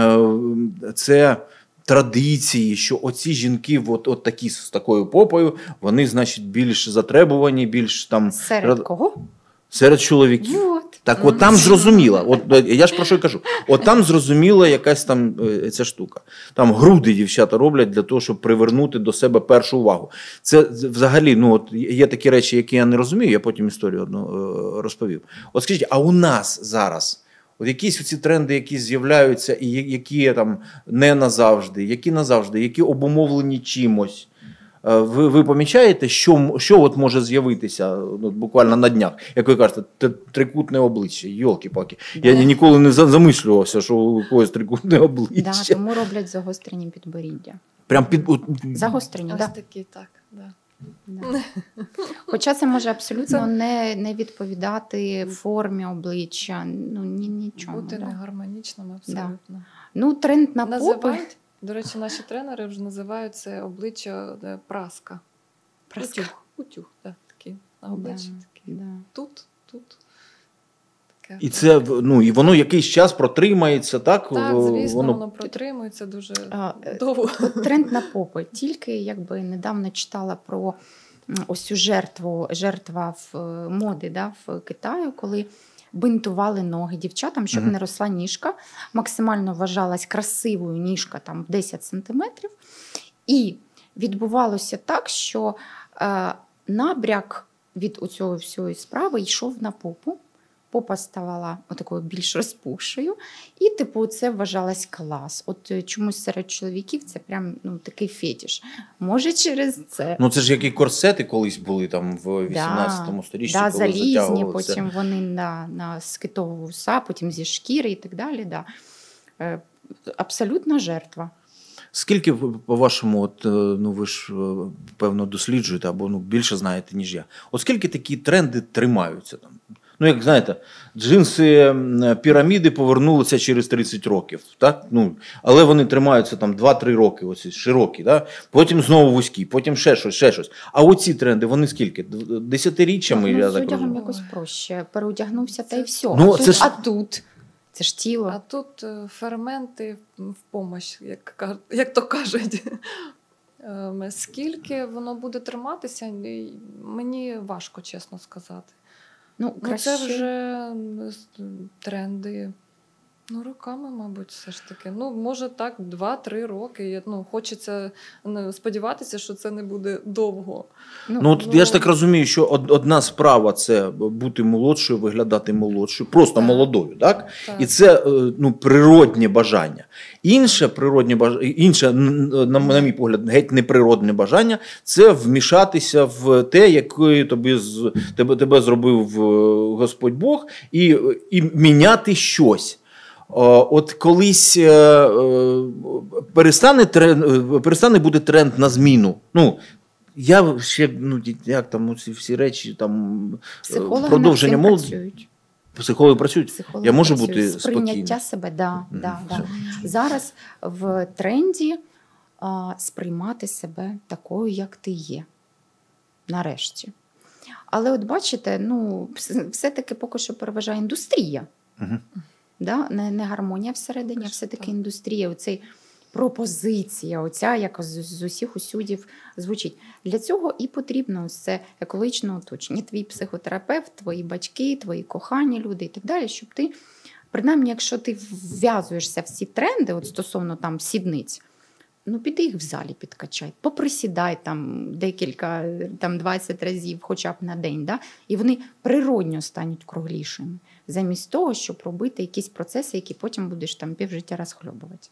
Це традиції, що оці жінки от, от такі з такою попою, вони, значить, більш затребувані, більш там... Серед кого? Серед чоловіків. Вот. Так от там зрозуміла, от я ж про що й кажу, от там зрозуміла якась там ця штука. Там груди дівчата роблять для того, щоб привернути до себе першу увагу. Це взагалі, ну от є такі речі, які я не розумію, я потім історію одну розповів. От скажіть, а у нас зараз От якісь ці тренди, які з'являються, і які там не назавжди, які назавжди, які обумовлені чимось. Ви, ви помічаєте, що, що от може з'явитися ну, буквально на днях? Як ви кажете, трикутне обличчя, йолки-паки. Да. Я ніколи не замислювався, що у когось трикутне обличчя. Да, тому роблять загострені підборіддя. Прям під... Загострені, так. Ось Да. такі, так, да. Да. Хоча це може абсолютно це... не, не відповідати формі обличчя, ну ні, нічому. Бути да. негармонічним абсолютно. Да. Ну, тренд на Називають, попи. До речі, наші тренери вже називають це обличчя де, праска. Праска. Утюг, утюг, да, такий на обличчі. Да, такий. да. Тут, тут. Таке. І це, ну, і воно якийсь час протримається, так? Так, звісно, воно, воно протримується дуже а, довго. Тренд на попи. Тільки, якби, недавно читала про ось цю жертву, жертва в моди, да, в Китаю, коли бинтували ноги дівчатам, щоб mm-hmm. не росла ніжка. Максимально вважалась красивою ніжка там десять сантиметрів. І відбувалося так, що е, набряк від оцього всієї справи йшов на попу. Попа ставала отакою більш розпухшою. І, типу, це вважалось клас. От чомусь серед чоловіків це прям ну, такий фетиш. Може, через це. Ну, це ж які корсети колись були там в вісімнадцятому да, сторіччі, да, коли залізні, потім вони на, на скитового вуса, потім зі шкіри і так далі. Да. Е, абсолютна жертва. Скільки, по-вашому, от, ну, ви ж, певно, досліджуєте або ну, більше знаєте, ніж я. От скільки такі тренди тримаються там? Ну, як знаєте, джинси піраміди повернулися через тридцять років, так? Ну, але вони тримаються там два-три роки, оці широкі, так? Потім знову вузькі, потім ще щось, ще щось. А оці тренди, вони скільки? Десятиріччями, ну, я так розумію. З одягом якось проще. Переодягнувся та й все. Ну, а, тут, ж... а тут? Це ж тіло. А тут ферменти в помощь, як, як то кажуть. Скільки воно буде триматися, мені важко, чесно сказати. Ну, краще... ну, це вже тренди, ну, роками, мабуть, все ж таки. Ну, може так, два-три роки. Ну, хочеться сподіватися, що це не буде довго. Ну, ну, от, ну я ж так розумію, що одна справа – це бути молодшою, виглядати молодшою, просто так. молодою, так? так? І це, ну, природнє бажання. Інше природне бажання, інше, на, на мій погляд, геть неприродне бажання – це вмішатися в те, яке тобі, тебе, тебе зробив Господь Бог, і, і міняти щось. От колись перестане, тренд, перестане бути тренд на зміну. Ну, я ще, ну, як там, ці всі речі, там, психологи продовження молоді. Працюють. Психологи працюють? Психологи я можу працюють. бути спокійним? Сприйняття себе, да, mm, да, да. Зараз в тренді а, сприймати себе такою, як ти є. Нарешті. Але от бачите, ну, все-таки поки що переважає індустрія. Uh-huh. Да? Не, не гармонія всередині, а все-таки індустрія. Оцей пропозиція, оця, яка з, з усіх усюдів звучить. Для цього і потрібно ось це екологічне оточення. Твій психотерапевт, твої батьки, твої кохані люди і так далі, щоб ти, принаймні, якщо ти вв'язуєшся в ці тренди, от стосовно там сідниць, ну піди їх в залі підкачай, поприсідай там декілька, там двадцять разів хоча б на день, да? І вони природньо стануть круглішими, замість того, щоб робити якісь процеси, які потім будеш там півжиття розхльобувати.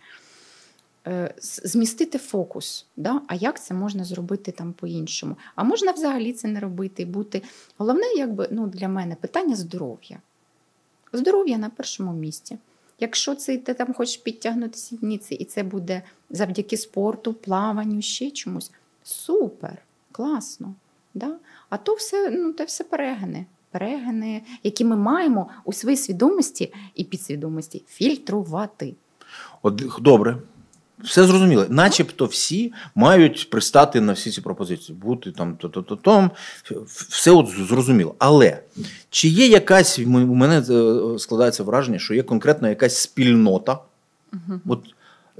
Змістити фокус, да? А як це можна зробити там по-іншому? А можна взагалі це не робити, бути. Головне, якби, ну, для мене питання здоров'я. Здоров'я на першому місці. Якщо це ти там хочеш підтягнути сідниці, і це буде завдяки спорту, плаванню, ще чомусь, супер, класно. Да? А то все, ну, те все перегини. Перегини, які ми маємо у своїй свідомості і підсвідомості фільтрувати. От, добре. Все зрозуміло. Начебто всі мають пристати на всі ці пропозиції. Бути там, то-то-то-то. Все от зрозуміло. Але чи є якась, у мене складається враження, що є конкретно якась спільнота, угу. от,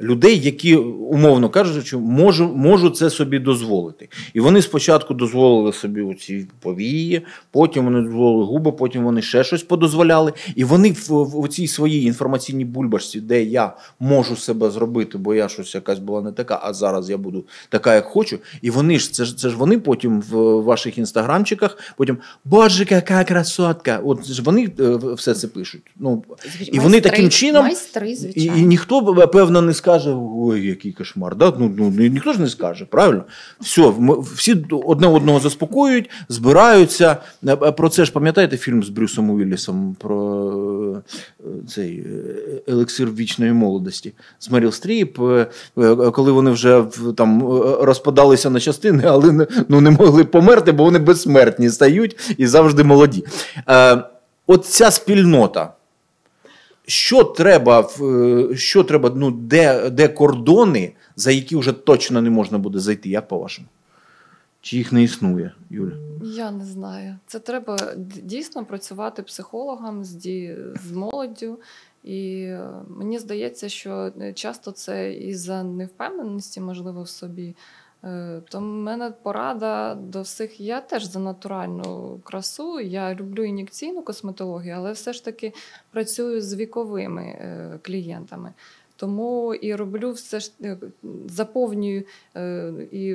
людей, які, умовно кажучи, можу, можу це собі дозволити. І вони спочатку дозволили собі оці повії, потім вони дозволили губи, потім вони ще щось подозволяли. І вони в, в цій своїй інформаційній бульбашці, де я можу себе зробити, бо я щось якась була не така, а зараз я буду така, як хочу. І вони ж, це ж, це ж вони потім в ваших інстаграмчиках, потім, боже, яка красотка. От ж вони все це пишуть. Ну, і вони майстри, таким чином, майстри, і, і ніхто, певно, не скаже, ой, який кошмар. Да? Ну, ну, ніхто ж не скаже, правильно? Все, всі одне одного заспокоюють, збираються. Про це ж пам'ятаєте фільм з Брюсом Уіллісом про цей елексир вічної молодості з Меріл Стріп, коли вони вже там розпадалися на частини, але не, ну, не могли померти, бо вони безсмертні стають і завжди молоді. От ця спільнота, що треба, що треба, ну, де, де кордони, за які вже точно не можна буде зайти, як по-вашому? Чи їх не існує, Юля? Я не знаю. Це треба дійсно працювати психологам з, ді... з молоддю. І мені здається, що часто це із-за невпевненості, можливо, в собі. То в мене порада до всіх, я теж за натуральну красу, я люблю ін'єкційну косметологію, але все ж таки працюю з віковими клієнтами. Тому і роблю все ж, заповнюю і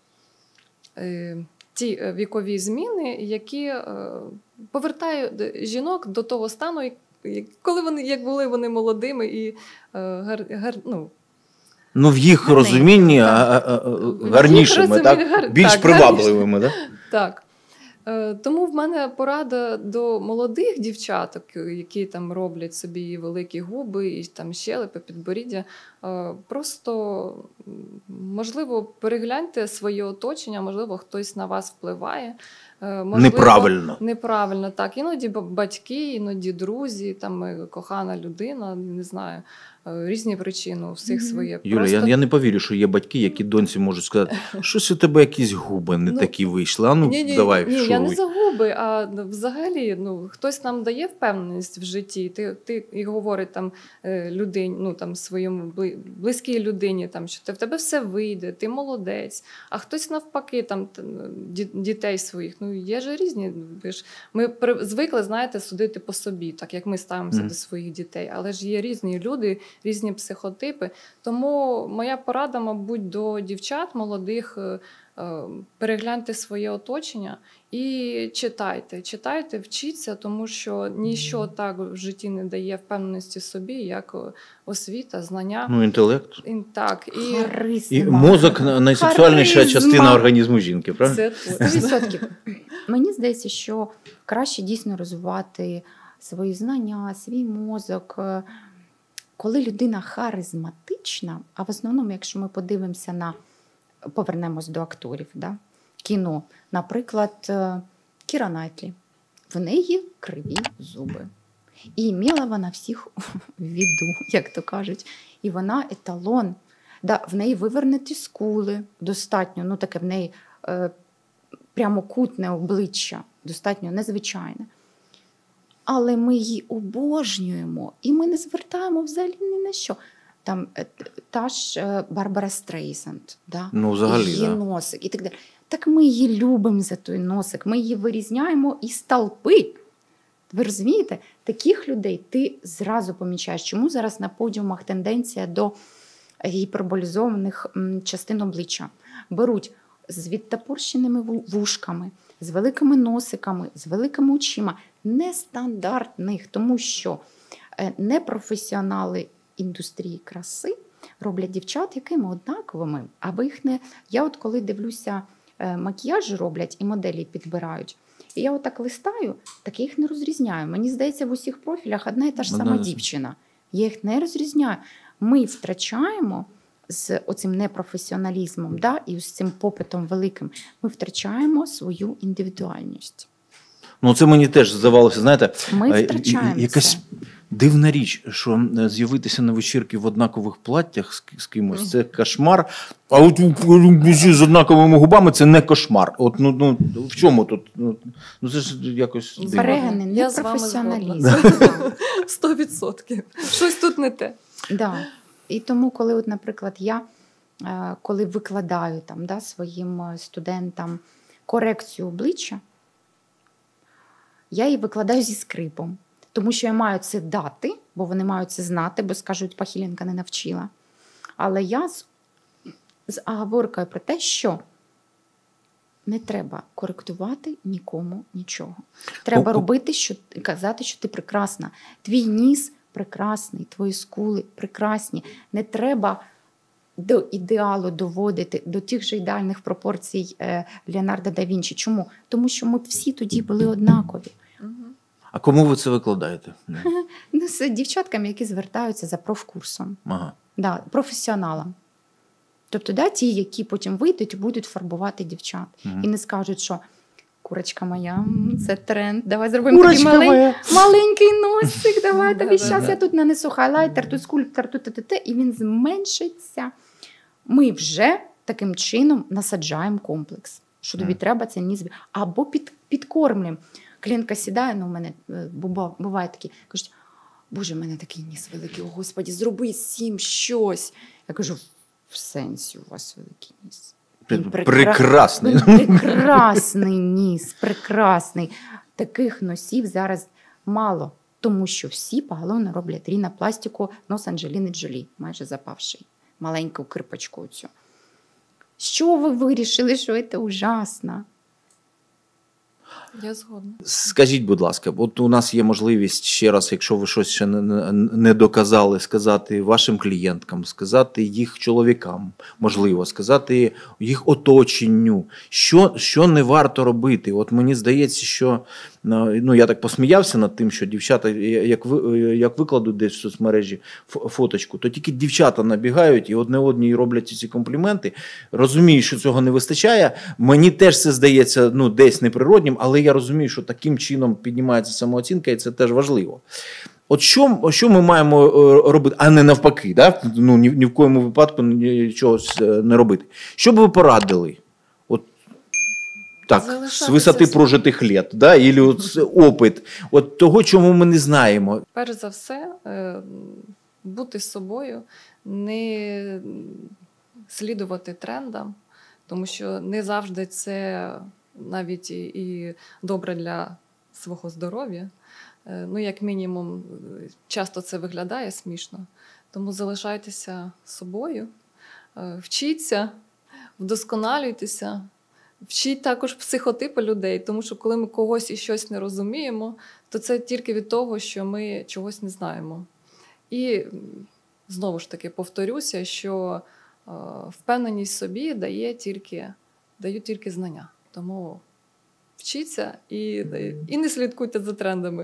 ті вікові зміни, які повертають жінок до того стану, коли вони, як були вони молодими і гар, гар, ну, Ну, в їх гарненько, розумінні гарнішими, розумінні, так? гар... Більш так, привабливими, так? Так. Тому в мене порада до молодих дівчаток, які там роблять собі великі губи і там щелепи, підборіддя. Просто, можливо, перегляньте своє оточення, можливо, хтось на вас впливає. Можливо, неправильно. Неправильно, так. Іноді батьки, іноді друзі, там кохана людина, не знаю. Різні причини, у всіх своє. Юля, Просто... я, я не повірю, що є батьки, які доньці можуть сказати, щось у тебе якісь губи не ну, такі вийшли, а ну ні, ні, давай ні, шуруй. Я не за губи, а взагалі, ну, хтось нам дає впевненість в житті, ти, ти і говорить там людині, ну, там, своєму близькій людині, там, що ти, в тебе все вийде, ти молодець, а хтось навпаки, там, дітей своїх, ну, є ж різні, ми звикли, знаєте, судити по собі, так, як ми ставимося mm. до своїх дітей, але ж є різні люди, різні психотипи. Тому моя порада, мабуть, до дівчат молодих, перегляньте своє оточення і читайте. Читайте, вчіться, тому що ніщо так в житті не дає впевненості собі, як освіта, знання. Ну, інтелект. І, так, і... Харизма. І мозок найсексуальніша Харизма. частина організму жінки, правильно? Це сто відсотків. Мені здається, що краще дійсно розвивати свої знання, свій мозок. Коли людина харизматична, а в основному, якщо ми подивимося на, повернемось до акторів, да? Кіно, наприклад, Кіра Найтлі, в неї криві зуби. І мала вона всіх в віду, як то кажуть. І вона еталон. Да, в неї вивернуті скули, достатньо, ну таке в неї е, прямокутне обличчя, достатньо незвичайне. Але ми її обожнюємо, і ми не звертаємо взагалі ні на що. Там та ж Барбара Стрейзанд, да? Ну, взагалі, її да. носик і так далі. Так ми її любимо за той носик, ми її вирізняємо із толпи. Ви розумієте? Таких людей ти зразу помічаєш. Чому зараз на подіумах тенденція до гіперболізованих частин обличчя? Беруть з відтопорщеними вушками, з великими носиками, з великими очима, нестандартних, тому що непрофесіонали індустрії краси роблять дівчат якими однаковими, аби їх не... Я от коли дивлюся, макіяж роблять і моделі підбирають, і я отак листаю, так я їх не розрізняю. Мені здається, в усіх профілях одна і та ж сама дівчина. Я їх не розрізняю. Ми втрачаємо з оцим непрофесіоналізмом, да, і з цим попитом великим, ми втрачаємо свою індивідуальність. Ну, це мені теж здавалося, знаєте, ми втрачаємо якась це. Дивна річ, що з'явитися на вечірки в однакових платтях з, з кимось, mm. це кошмар, а от з однаковими губами це не кошмар. От, ну, ну, в чому тут? Ну, ну це ж якось дивно. Перегини, не Я професіоналізм. Сто відсотків. Щось тут не те. Да. І тому, коли, от, наприклад, я е, коли викладаю там, да, своїм студентам корекцію обличчя, я її викладаю зі скрипом. Тому що я маю це дати, бо вони мають це знати, бо скажуть, Пахіленка не навчила. Але я з, з оговоркою про те, що не треба коректувати нікому нічого. Треба О, робити, що, казати, що ти прекрасна. Твій ніс прекрасний, твої скули прекрасні. Не треба до ідеалу доводити, до тих же ідеальних пропорцій е, Леонардо да Вінчі. Чому? Тому що ми всі тоді були однакові. А кому ви це викладаєте? Ну, з дівчатками, які звертаються за профкурсом. Ага. Да, професіоналам. Тобто, да, ті, які потім вийдуть і будуть фарбувати дівчат. Угу. І не скажуть, що курочка моя, це тренд, давай зробимо Курочка такий малень... моя. маленький носик, давай тобі Да-да-да. зараз я тут нанесу хайлайтер, тут скульптор, тут те, і він зменшиться. Ми вже таким чином насаджаємо комплекс, що тобі Мгм. треба це ніс. Або під, підкормлюємо. Клієнтка сідає, ну, у мене е, бува- буває такі, кажуть, Боже, в мене такий ніс великий, о, Господі, зроби сім щось. Я кажу, в сенсі у вас великий ніс. Він прекра- Прекрасний. Він прекрасний ніс, прекрасний. Таких носів зараз мало, тому що всі поголовно роблять рінопластику, нос Анджеліни Джолі, майже запавший, маленьку кирпочку цю. Що ви вирішили, що це ужасно? Я згодна. Скажіть, будь ласка, от у нас є можливість ще раз, якщо ви щось ще не, не, не доказали, сказати вашим клієнткам, сказати їх чоловікам, можливо, сказати їх оточенню, що, що не варто робити. От мені здається, що, ну, я так посміявся над тим, що дівчата, як, ви, як викладуть десь в соцмережі фоточку, то тільки дівчата набігають і одне одній роблять ці компліменти. Розумію, що цього не вистачає. Мені теж це здається, ну, десь неприроднім, але я розумію, що таким чином піднімається самооцінка, і це теж важливо. От що, що ми маємо робити, а не навпаки, да? Ну, ні, ні в коєму випадку нічого не робити. Що б ви порадили? От так, з висоти прожитих літ, да? Ілі от опит, от того, чому ми не знаємо. Перш за все, е, бути з собою, не слідувати трендам, тому що не завжди це навіть і, і добре для свого здоров'я. Е, ну, як мінімум, часто це виглядає смішно. Тому залишайтеся собою, е, вчіться, вдосконалюйтеся, вчіть також психотипи людей, тому що коли ми когось і щось не розуміємо, то це тільки від того, що ми чогось не знаємо. І знову ж таки повторюся, що е, впевненість в собі дає тільки, дають тільки знання. Тому вчіться і, і не слідкуйте за трендами.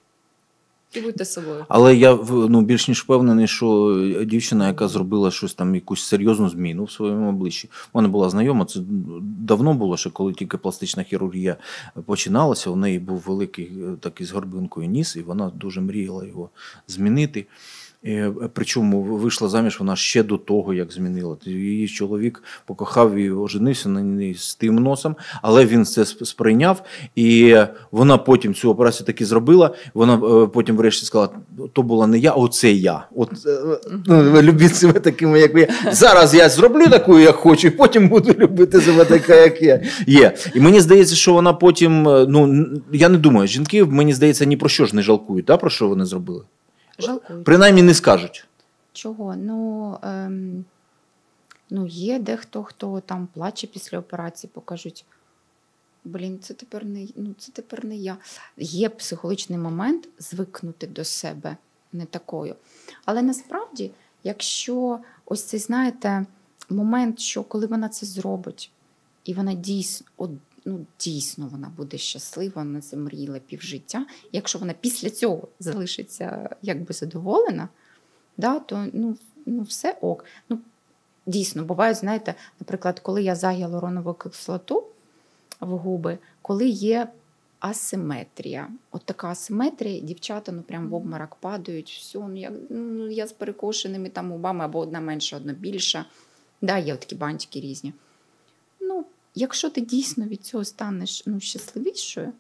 І будьте собою. Але я ну, більш ніж впевнений, що дівчина, яка зробила щось там, якусь серйозну зміну в своєму обличчі, в мене була знайома, це давно було, ще коли тільки пластична хірургія починалася, у неї був великий такий з горбинкою ніс, і вона дуже мріяла його змінити. Причому вийшла заміж вона ще до того, як змінила. Її чоловік покохав і оженився на неї з тим носом, але він це сприйняв, і вона потім цю операцію таки зробила, вона потім врешті сказала, то була не я, а оце я. От, ну, любіть себе такими, як ви. Зараз я зроблю таку, як хочу, і потім буду любити себе така, як я є. І мені здається, що вона потім, ну, я не думаю, жінки, мені здається, ні про що ж не жалкують, да, про що вони зробили? Жалкують. Принаймні не скажуть. Чого? Ну, ем, ну, є дехто, хто там плаче після операції, покажуть, блін, це тепер не, ну, це тепер не я. Є психологічний момент звикнути до себе не такою. Але насправді, якщо ось цей, знаєте, момент, що коли вона це зробить, і вона дійсно, от, ну, дійсно вона буде щаслива, вона це мріяла півжиття. Якщо вона після цього залишиться якби задоволена, да, то ну, ну, все ок. Ну, дійсно, буває, знаєте, наприклад, коли я за гіалуронову кислоту в губи, коли є асиметрія. От така асиметрія, дівчата ну, прям в обморок падають, все, ну, я, ну, я з перекошеними там губами, або одна менша, одна більша. Да, є такі бантики різні. Ну, якщо ти дійсно від цього станеш ну, щасливішою,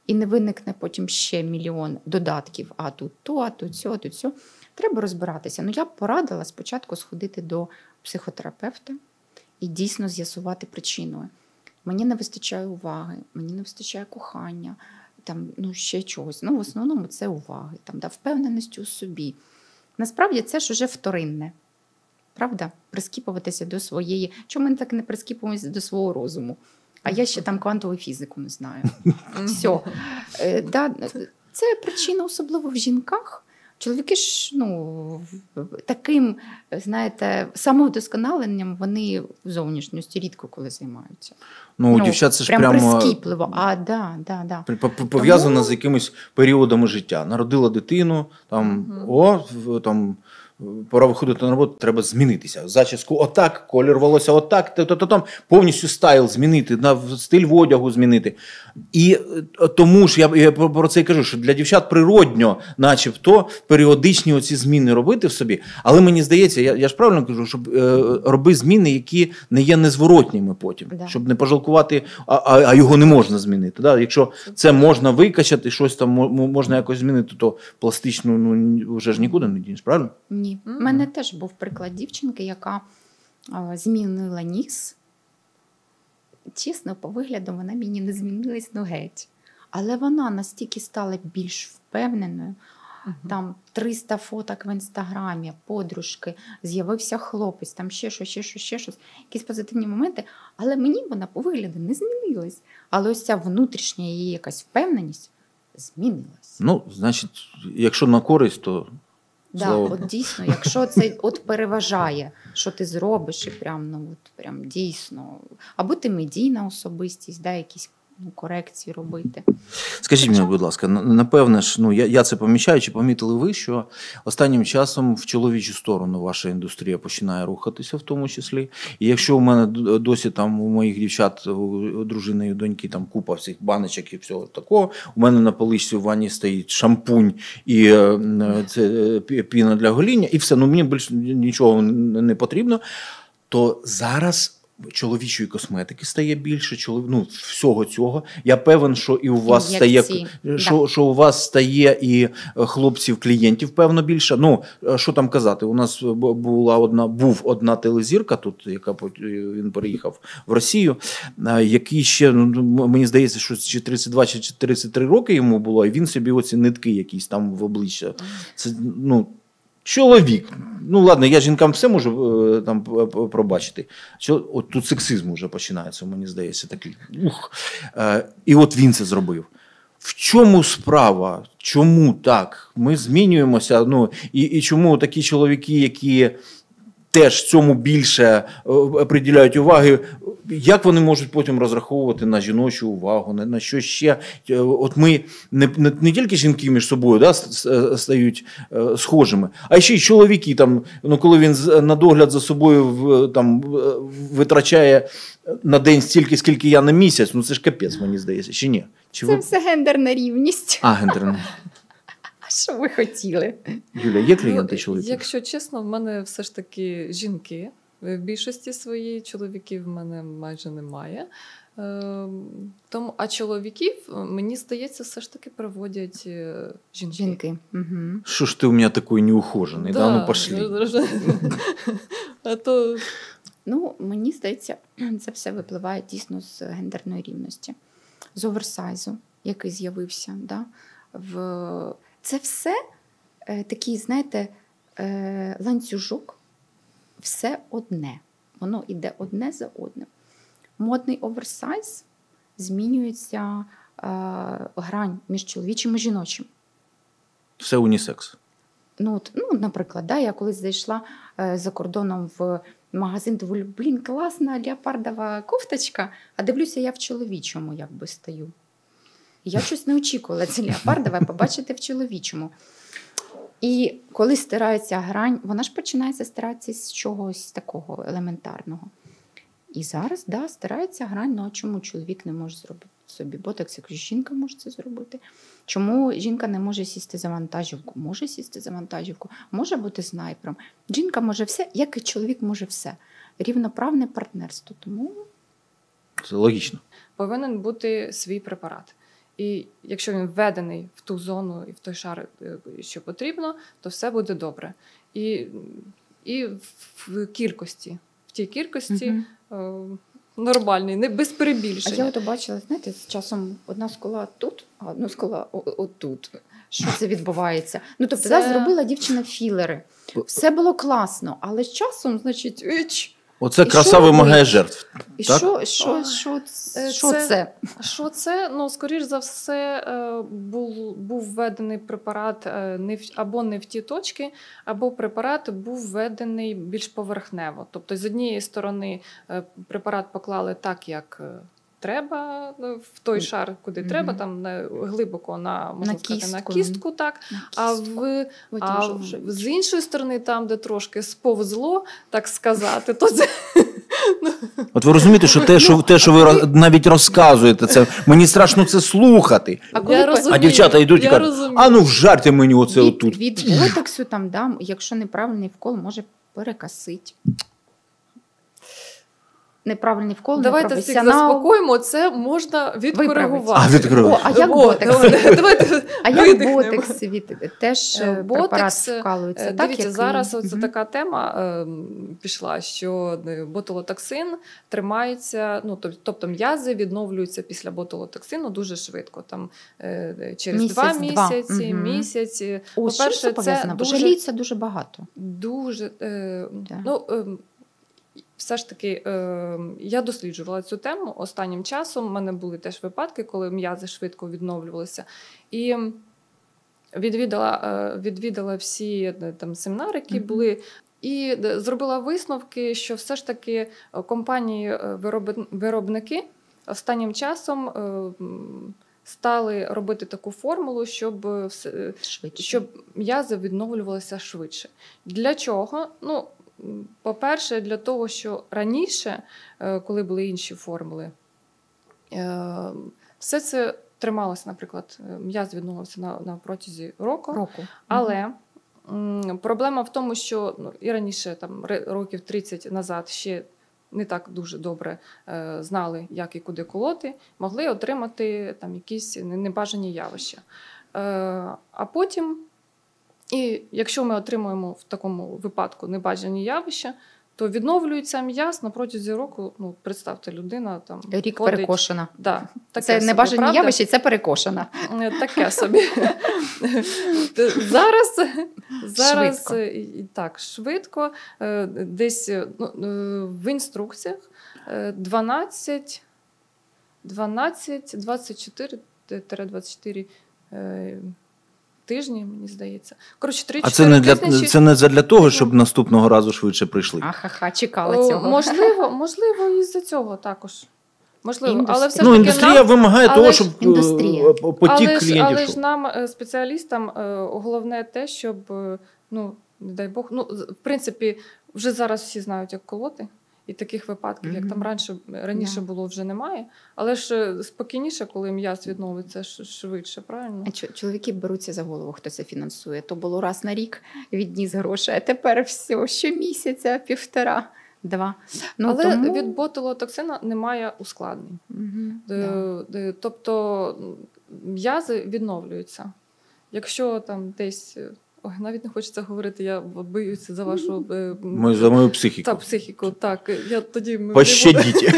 і не виникне потім ще мільйон додатків, а тут то, а тут сьо, а тут сьо. Треба розбиратися. Ну, я б порадила спочатку сходити до психотерапевта і дійсно з'ясувати причину. Мені не вистачає уваги, мені не вистачає кохання, там, ну, ще чогось. Ну, в основному це уваги, там, да, впевненості у собі. Насправді це ж уже вторинне. Правда? Прискіпуватися до своєї... Чому ми так не прискіпуємося до свого розуму? А я ще там квантову фізику не знаю. Все. Да, це причина особливо в жінках. Чоловіки ж, ну, таким, знаєте, самовдосконаленням вони в зовнішності рідко коли займаються. Ну, у дівчат це ж прям прямо прискіпливо. А, да, да, да. пов'язано Тому... з якимись періодами життя. Народила дитину, там, угу. о, там, пора виходити на роботу, треба змінитися. Зачіску отак, колір волосся отак, то там повністю стайл змінити, стиль одягу змінити. І тому ж я, я про це і кажу, що для дівчат природньо, начебто, періодичні оці зміни робити в собі. Але мені здається, я, я ж правильно кажу, щоб е, роби зміни, які не є незворотніми потім, да. Щоб не пожалкувати, а, а, а його не можна змінити. Да? Якщо це можна викачати, щось там можна якось змінити, то пластично ну, вже ж нікуди не дінеш, правильно? Ні. У mm-hmm. мене теж був приклад дівчинки, яка а, змінила ніс. Чесно, по вигляду вона мені не змінилась, ну геть. Але вона настільки стала більш впевненою. Uh-huh. Там триста фоток в інстаграмі, подружки, з'явився хлопець, там ще щось, ще щось, ще щось. Якісь позитивні моменти. Але мені вона по вигляду не змінилась. Але ось ця внутрішня її якась впевненість змінилась. Ну, значить, якщо на користь, то... Да, от дійсно, якщо це от переважає, що ти зробиш, і прям, ну, от, прям дійсно, або ти медійна особистість, да, якісь ну, корекції робити. Скажіть Хоча... мені, будь ласка, напевне ж, ну, я, я це помічаю, чи помітили ви, що останнім часом в чоловічу сторону ваша індустрія починає рухатися в тому числі. І якщо у мене досі там у моїх дівчат, у дружини і доньки там купа всіх баночок і всього такого, у мене на поличці в ванні стоїть шампунь і це, піна для гоління, і все, ну мені більше нічого не потрібно, то зараз чоловічої косметики стає більше, чолов... ну, всього цього. Я певен, що і у вас стає, що, да. що у вас стає і хлопців-клієнтів, певно, більше. Ну, що там казати, у нас була одна, був одна телезірка тут, яка він переїхав в Росію, який ще, ну, мені здається, що чи тридцять два, чи тридцять три роки йому було, і він собі оці нитки якісь там в обличчя. Це, ну, чоловік. Ну, ладно, я жінкам все можу там пробачити. Що, от тут сексизм вже починається, мені здається, такий. Ух. Е, і от він це зробив. В чому справа? Чому так? Ми змінюємося. Ну, і, і чому такі чоловіки, які теж цьому більше приділяють уваги, як вони можуть потім розраховувати на жіночу увагу, на, на що ще? От ми не, не, не тільки жінки між собою, да, стають е, схожими, а ще й чоловіки, там, ну, коли він на догляд за собою в, там, витрачає на день стільки, скільки я на місяць, ну це ж капець, мені здається, чи ні? Чи це ви... все гендерна рівність. А, гендерна. А що ви хотіли? Юля, є клієнти чоловіки? Якщо чесно, в мене все ж таки жінки. В більшості своїй чоловіків в мене майже немає. Тому, а чоловіків, мені здається, все ж таки проводять жінки. Жінки. Угу. Що ж ти у мене такий неухожений? Да, да? Ну, пошли. А то... Ну, мені здається, це все випливає дійсно з гендерної рівності. З оверсайзу, який з'явився. Да? В... Це все е, такий, знаєте, е, ланцюжок. Все одне. Воно йде одне за одним. Модний оверсайз змінюється е, грань між чоловічим і жіночим. Все унісекс. Ну, от, ну, наприклад, да, я колись зайшла е, за кордоном в магазин, думаю, блін, класна леопардова кофточка, а дивлюся, я в чоловічому якби стою. Я щось не очікувала це леопардове побачити в чоловічому. І коли стирається грань, вона ж починається стиратися з чогось такого елементарного. І зараз, да, стирається грань, ну а чому чоловік не може зробити собі ботокс, якщо жінка може це зробити? Чому жінка не може сісти за вантажівку? Може сісти за вантажівку, може бути снайпером. Жінка може все, як і чоловік може все. Рівноправне партнерство, тому... Це логічно. Повинен бути свій препарат. І якщо він введений в ту зону і в той шар, що потрібно, то все буде добре. І, і в кількості, в тій кількості угу. нормальний, не без перебільшення. А я от бачила, знаєте, з часом одна скула тут, а одна скула отут. Що це відбувається? Ну, тобто, це... да, зробила дівчина філери. Все було класно, але з часом, значить, іч, оце краса вимагає жертв. І так? що, що, що, що, що це, це? Що це? Ну, скоріш за все, був, був введений препарат не в, або не в ті точки, або препарат був введений більш поверхнево. Тобто, з однієї сторони препарат поклали так, як треба, в той шар, куди mm-hmm. треба, там глибоко на, можна на, сказати, кістку. на кістку, так. На кістку. А, в, а в, з іншої сторони, там, де трошки сповзло, так сказати, то це... От ви розумієте, що те, що, те, що ви навіть розказуєте, це, мені страшно це слухати. А, коли... а дівчата йдуть і кажуть, розумію. а ну вжарте мені оце від, отут. Від ботоксу, там, да, якщо неправильний вкол, може перекосити. Неправильний вкол, давайте всіх заспокоїмо, це можна відкоригувати. А, відкоригувати. О, а як ботекс? А як ботекс? Від, теж препарат вкалується? Дивіться, так, зараз і... оце угу. така тема е, пішла, що ботулотоксин тримається, ну, тобто м'язи відновлюються після ботулотоксину дуже швидко, там е, через Місяць, два місяці, два. місяці. О, по-перше, це, це дуже... жаліється дуже багато. Дуже, е, да. ну, е, все ж таки, е, я досліджувала цю тему останнім часом. У мене були теж випадки, коли м'язи швидко відновлювалися. І відвідала, е, відвідала всі там семінари, які mm-hmm. були, і зробила висновки, що все ж таки компанії-виробники останнім часом е, стали робити таку формулу, щоб, щоб м'язи відновлювалися швидше. Для чого? Ну, по-перше, для того, що раніше, коли були інші формули, все це трималося, наприклад, м'яз відновився на, на протязі року, року. Але угу. проблема в тому, що ну, і раніше, там, років тридцять назад, ще не так дуже добре е, знали, як і куди колоти, могли отримати там, якісь небажані явища. Е, а потім, і якщо ми отримуємо в такому випадку небажані явища, то відновлюється м'яз на протязі року. Ну, представте, людина там рік ходить, перекошена. Да, це небажані явища, це перекошена. Таке собі. Зараз, зараз швидко. Так, швидко, десь ну, в інструкціях дванадцять, дванадцять, двадцять чотири, двадцять чотири тижні, мені здається. Коротше, три-чотири а це не для тижні, це не для того, щоб наступного разу швидше прийшли. Ахаха, чекала цього. Можливо, можливо, і з-за цього також. Можливо, але все ж ну, таки індустрія нам, вимагає того, щоб індустрія. потік але клієнтів. Ж, але ж нам, спеціалістам, головне те, щоб, ну, не дай Бог, ну, в принципі, вже зараз всі знають, як колоти. І таких випадків, mm-hmm. як там раніше, раніше yeah. було, вже немає. Але ж спокійніше, коли м'яз відновиться швидше, правильно? А чоловіки беруться за голову, хто це фінансує. То було раз на рік відніс гроші, а тепер все, щомісяця, півтора, два. Ну, але тому... від ботулотоксина немає ускладнень. Mm-hmm. Yeah. Тобто м'язи відновлюються. Якщо там десь... Ой, навіть не хочеться говорити, я боюся за вашу Ми, за мою психіку. Та, психіку, так. Я тоді пощадіть.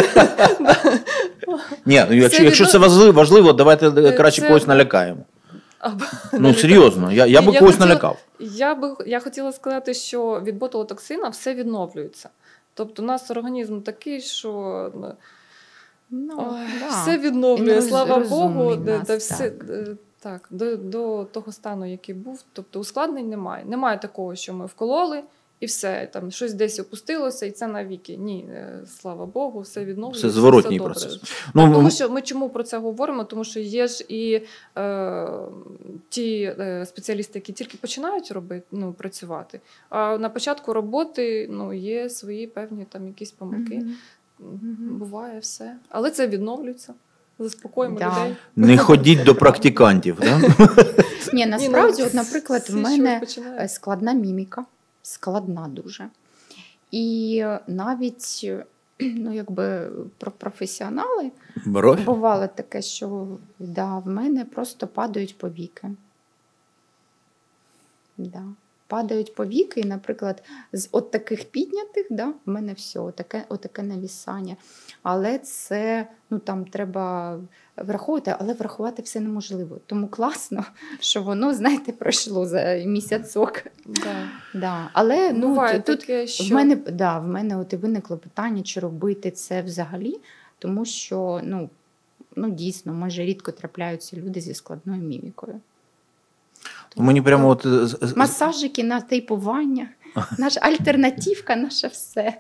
Ні, ну якщо, якщо це важливо, важливо, давайте краще це... когось налякаємо. Або... Ну, серйозно, я, я би я когось хотіла, налякав. Я би я хотіла сказати, що від ботулотоксина все відновлюється. Тобто у нас організм такий, що ну, ой, да. все відновлює, роз, слава Богу. Нас, та все, так. Так, до, до того стану, який був, тобто ускладнень немає. Немає такого, що ми вкололи і все, там щось десь опустилося, і це навіки. Ні, слава Богу, все відновлюється. Це зворотній все процес. Так, ну, тому що ми чому про це говоримо? Тому що є ж і е, ті е, спеціалісти, які тільки починають робити, ну, працювати, а на початку роботи ну, є свої певні там якісь помилки. Mm-hmm. Буває все. Але це відновлюється. Заспокоїмо да. людей. Не ходіть до практикантів, да? Ні, насправді, от, наприклад, в мене складна міміка, складна дуже. І навіть ну, якби про професіонали. Бровь? Бувало таке, що да, в мене просто падають повіки. Да. Падають повіки, і, наприклад, з от таких піднятих, да, в мене все, отаке, отаке навісання. Але це, ну, там треба враховувати, але врахувати все неможливо. Тому класно, що воно, знаєте, пройшло за місяцок. Да. Да. Але ну, Буває тут таке, в що... мене, да, в мене от і виникло питання, чи робити це взагалі, тому що, ну, ну дійсно, майже рідко трапляються люди зі складною мімікою. Мені прямо от... Масажики на тейпування, наша альтернативка, наше все.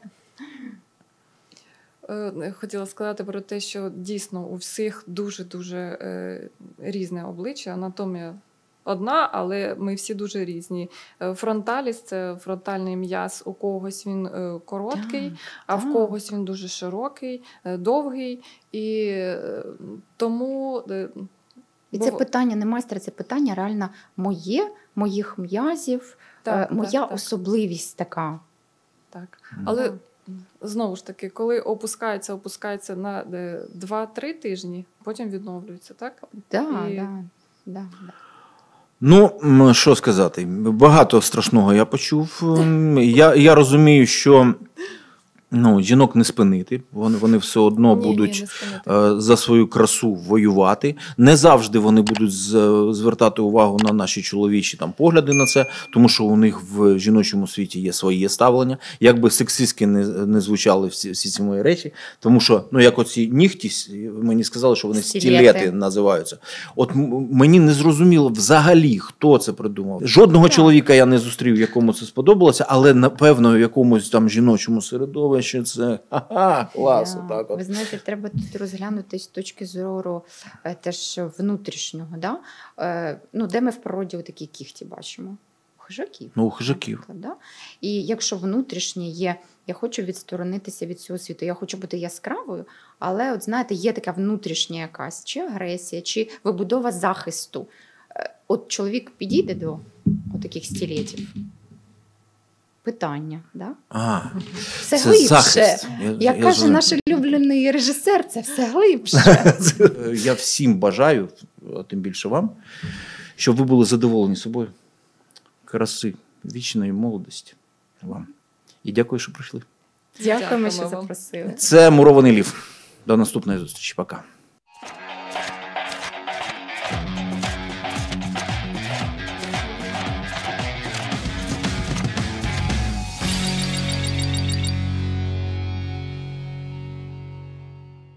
Хотіла сказати про те, що дійсно у всіх дуже-дуже е, різне обличчя, анатомія одна, але ми всі дуже різні. Фронталіс – це фронтальний м'яз, у когось він е, короткий, Так, а так. в когось він дуже широкий, е, довгий. І е, тому... Е, І бо... це питання не майстра, це питання реально моє, моїх м'язів, Так, е, моя так, так. особливість така. Так. Але знову ж таки, коли опускається, опускається на два-три тижні, потім відновлюється, так? Да, І... да, да, да. Ну, м, що сказати, багато страшного я почув. М, Я, я розумію, що ну, жінок не спинити, вони, вони все одно Ні, будуть ні, не спинити. е, за свою красу воювати. Не завжди вони будуть з- звертати увагу на наші чоловічі там, погляди на це, тому що у них в жіночому світі є своє ставлення. Як би сексистськи не, не звучали всі, всі ці мої речі, тому що, ну, як оці нігті, с- мені сказали, що вони Стілети. стілети називаються. От м- мені не зрозуміло взагалі, хто це придумав. Жодного Так. чоловіка я не зустрів, якому це сподобалося, але, напевно, в якомусь там жіночому середовищі це ха-ха, клас, Да. отак от. Ви знаєте, треба тут розглянути з точки зору е, теж внутрішнього. Да? Е, ну, де ми в природі такі кіхті бачимо? У хижаків. Ну, у хижаків. наприклад, Да? І якщо внутрішнє є, я хочу відсторонитися від цього світу, я хочу бути яскравою, але, от знаєте, є така внутрішня якась, чи агресія, чи вибудова захисту. Е, От чоловік підійде до таких стілетів. Питання, да? А, Все це глибше. захист. Я, Як я каже зрозумів. наш улюблений режисер, це все глибше. Я всім бажаю, а тим більше вам, щоб ви були задоволені собою. Краси, вічної молодості вам. І дякую, що прийшли. Дякуємо, Дякуємо що вам. запросили. Це Мурований Лів. До наступної зустрічі. Пока.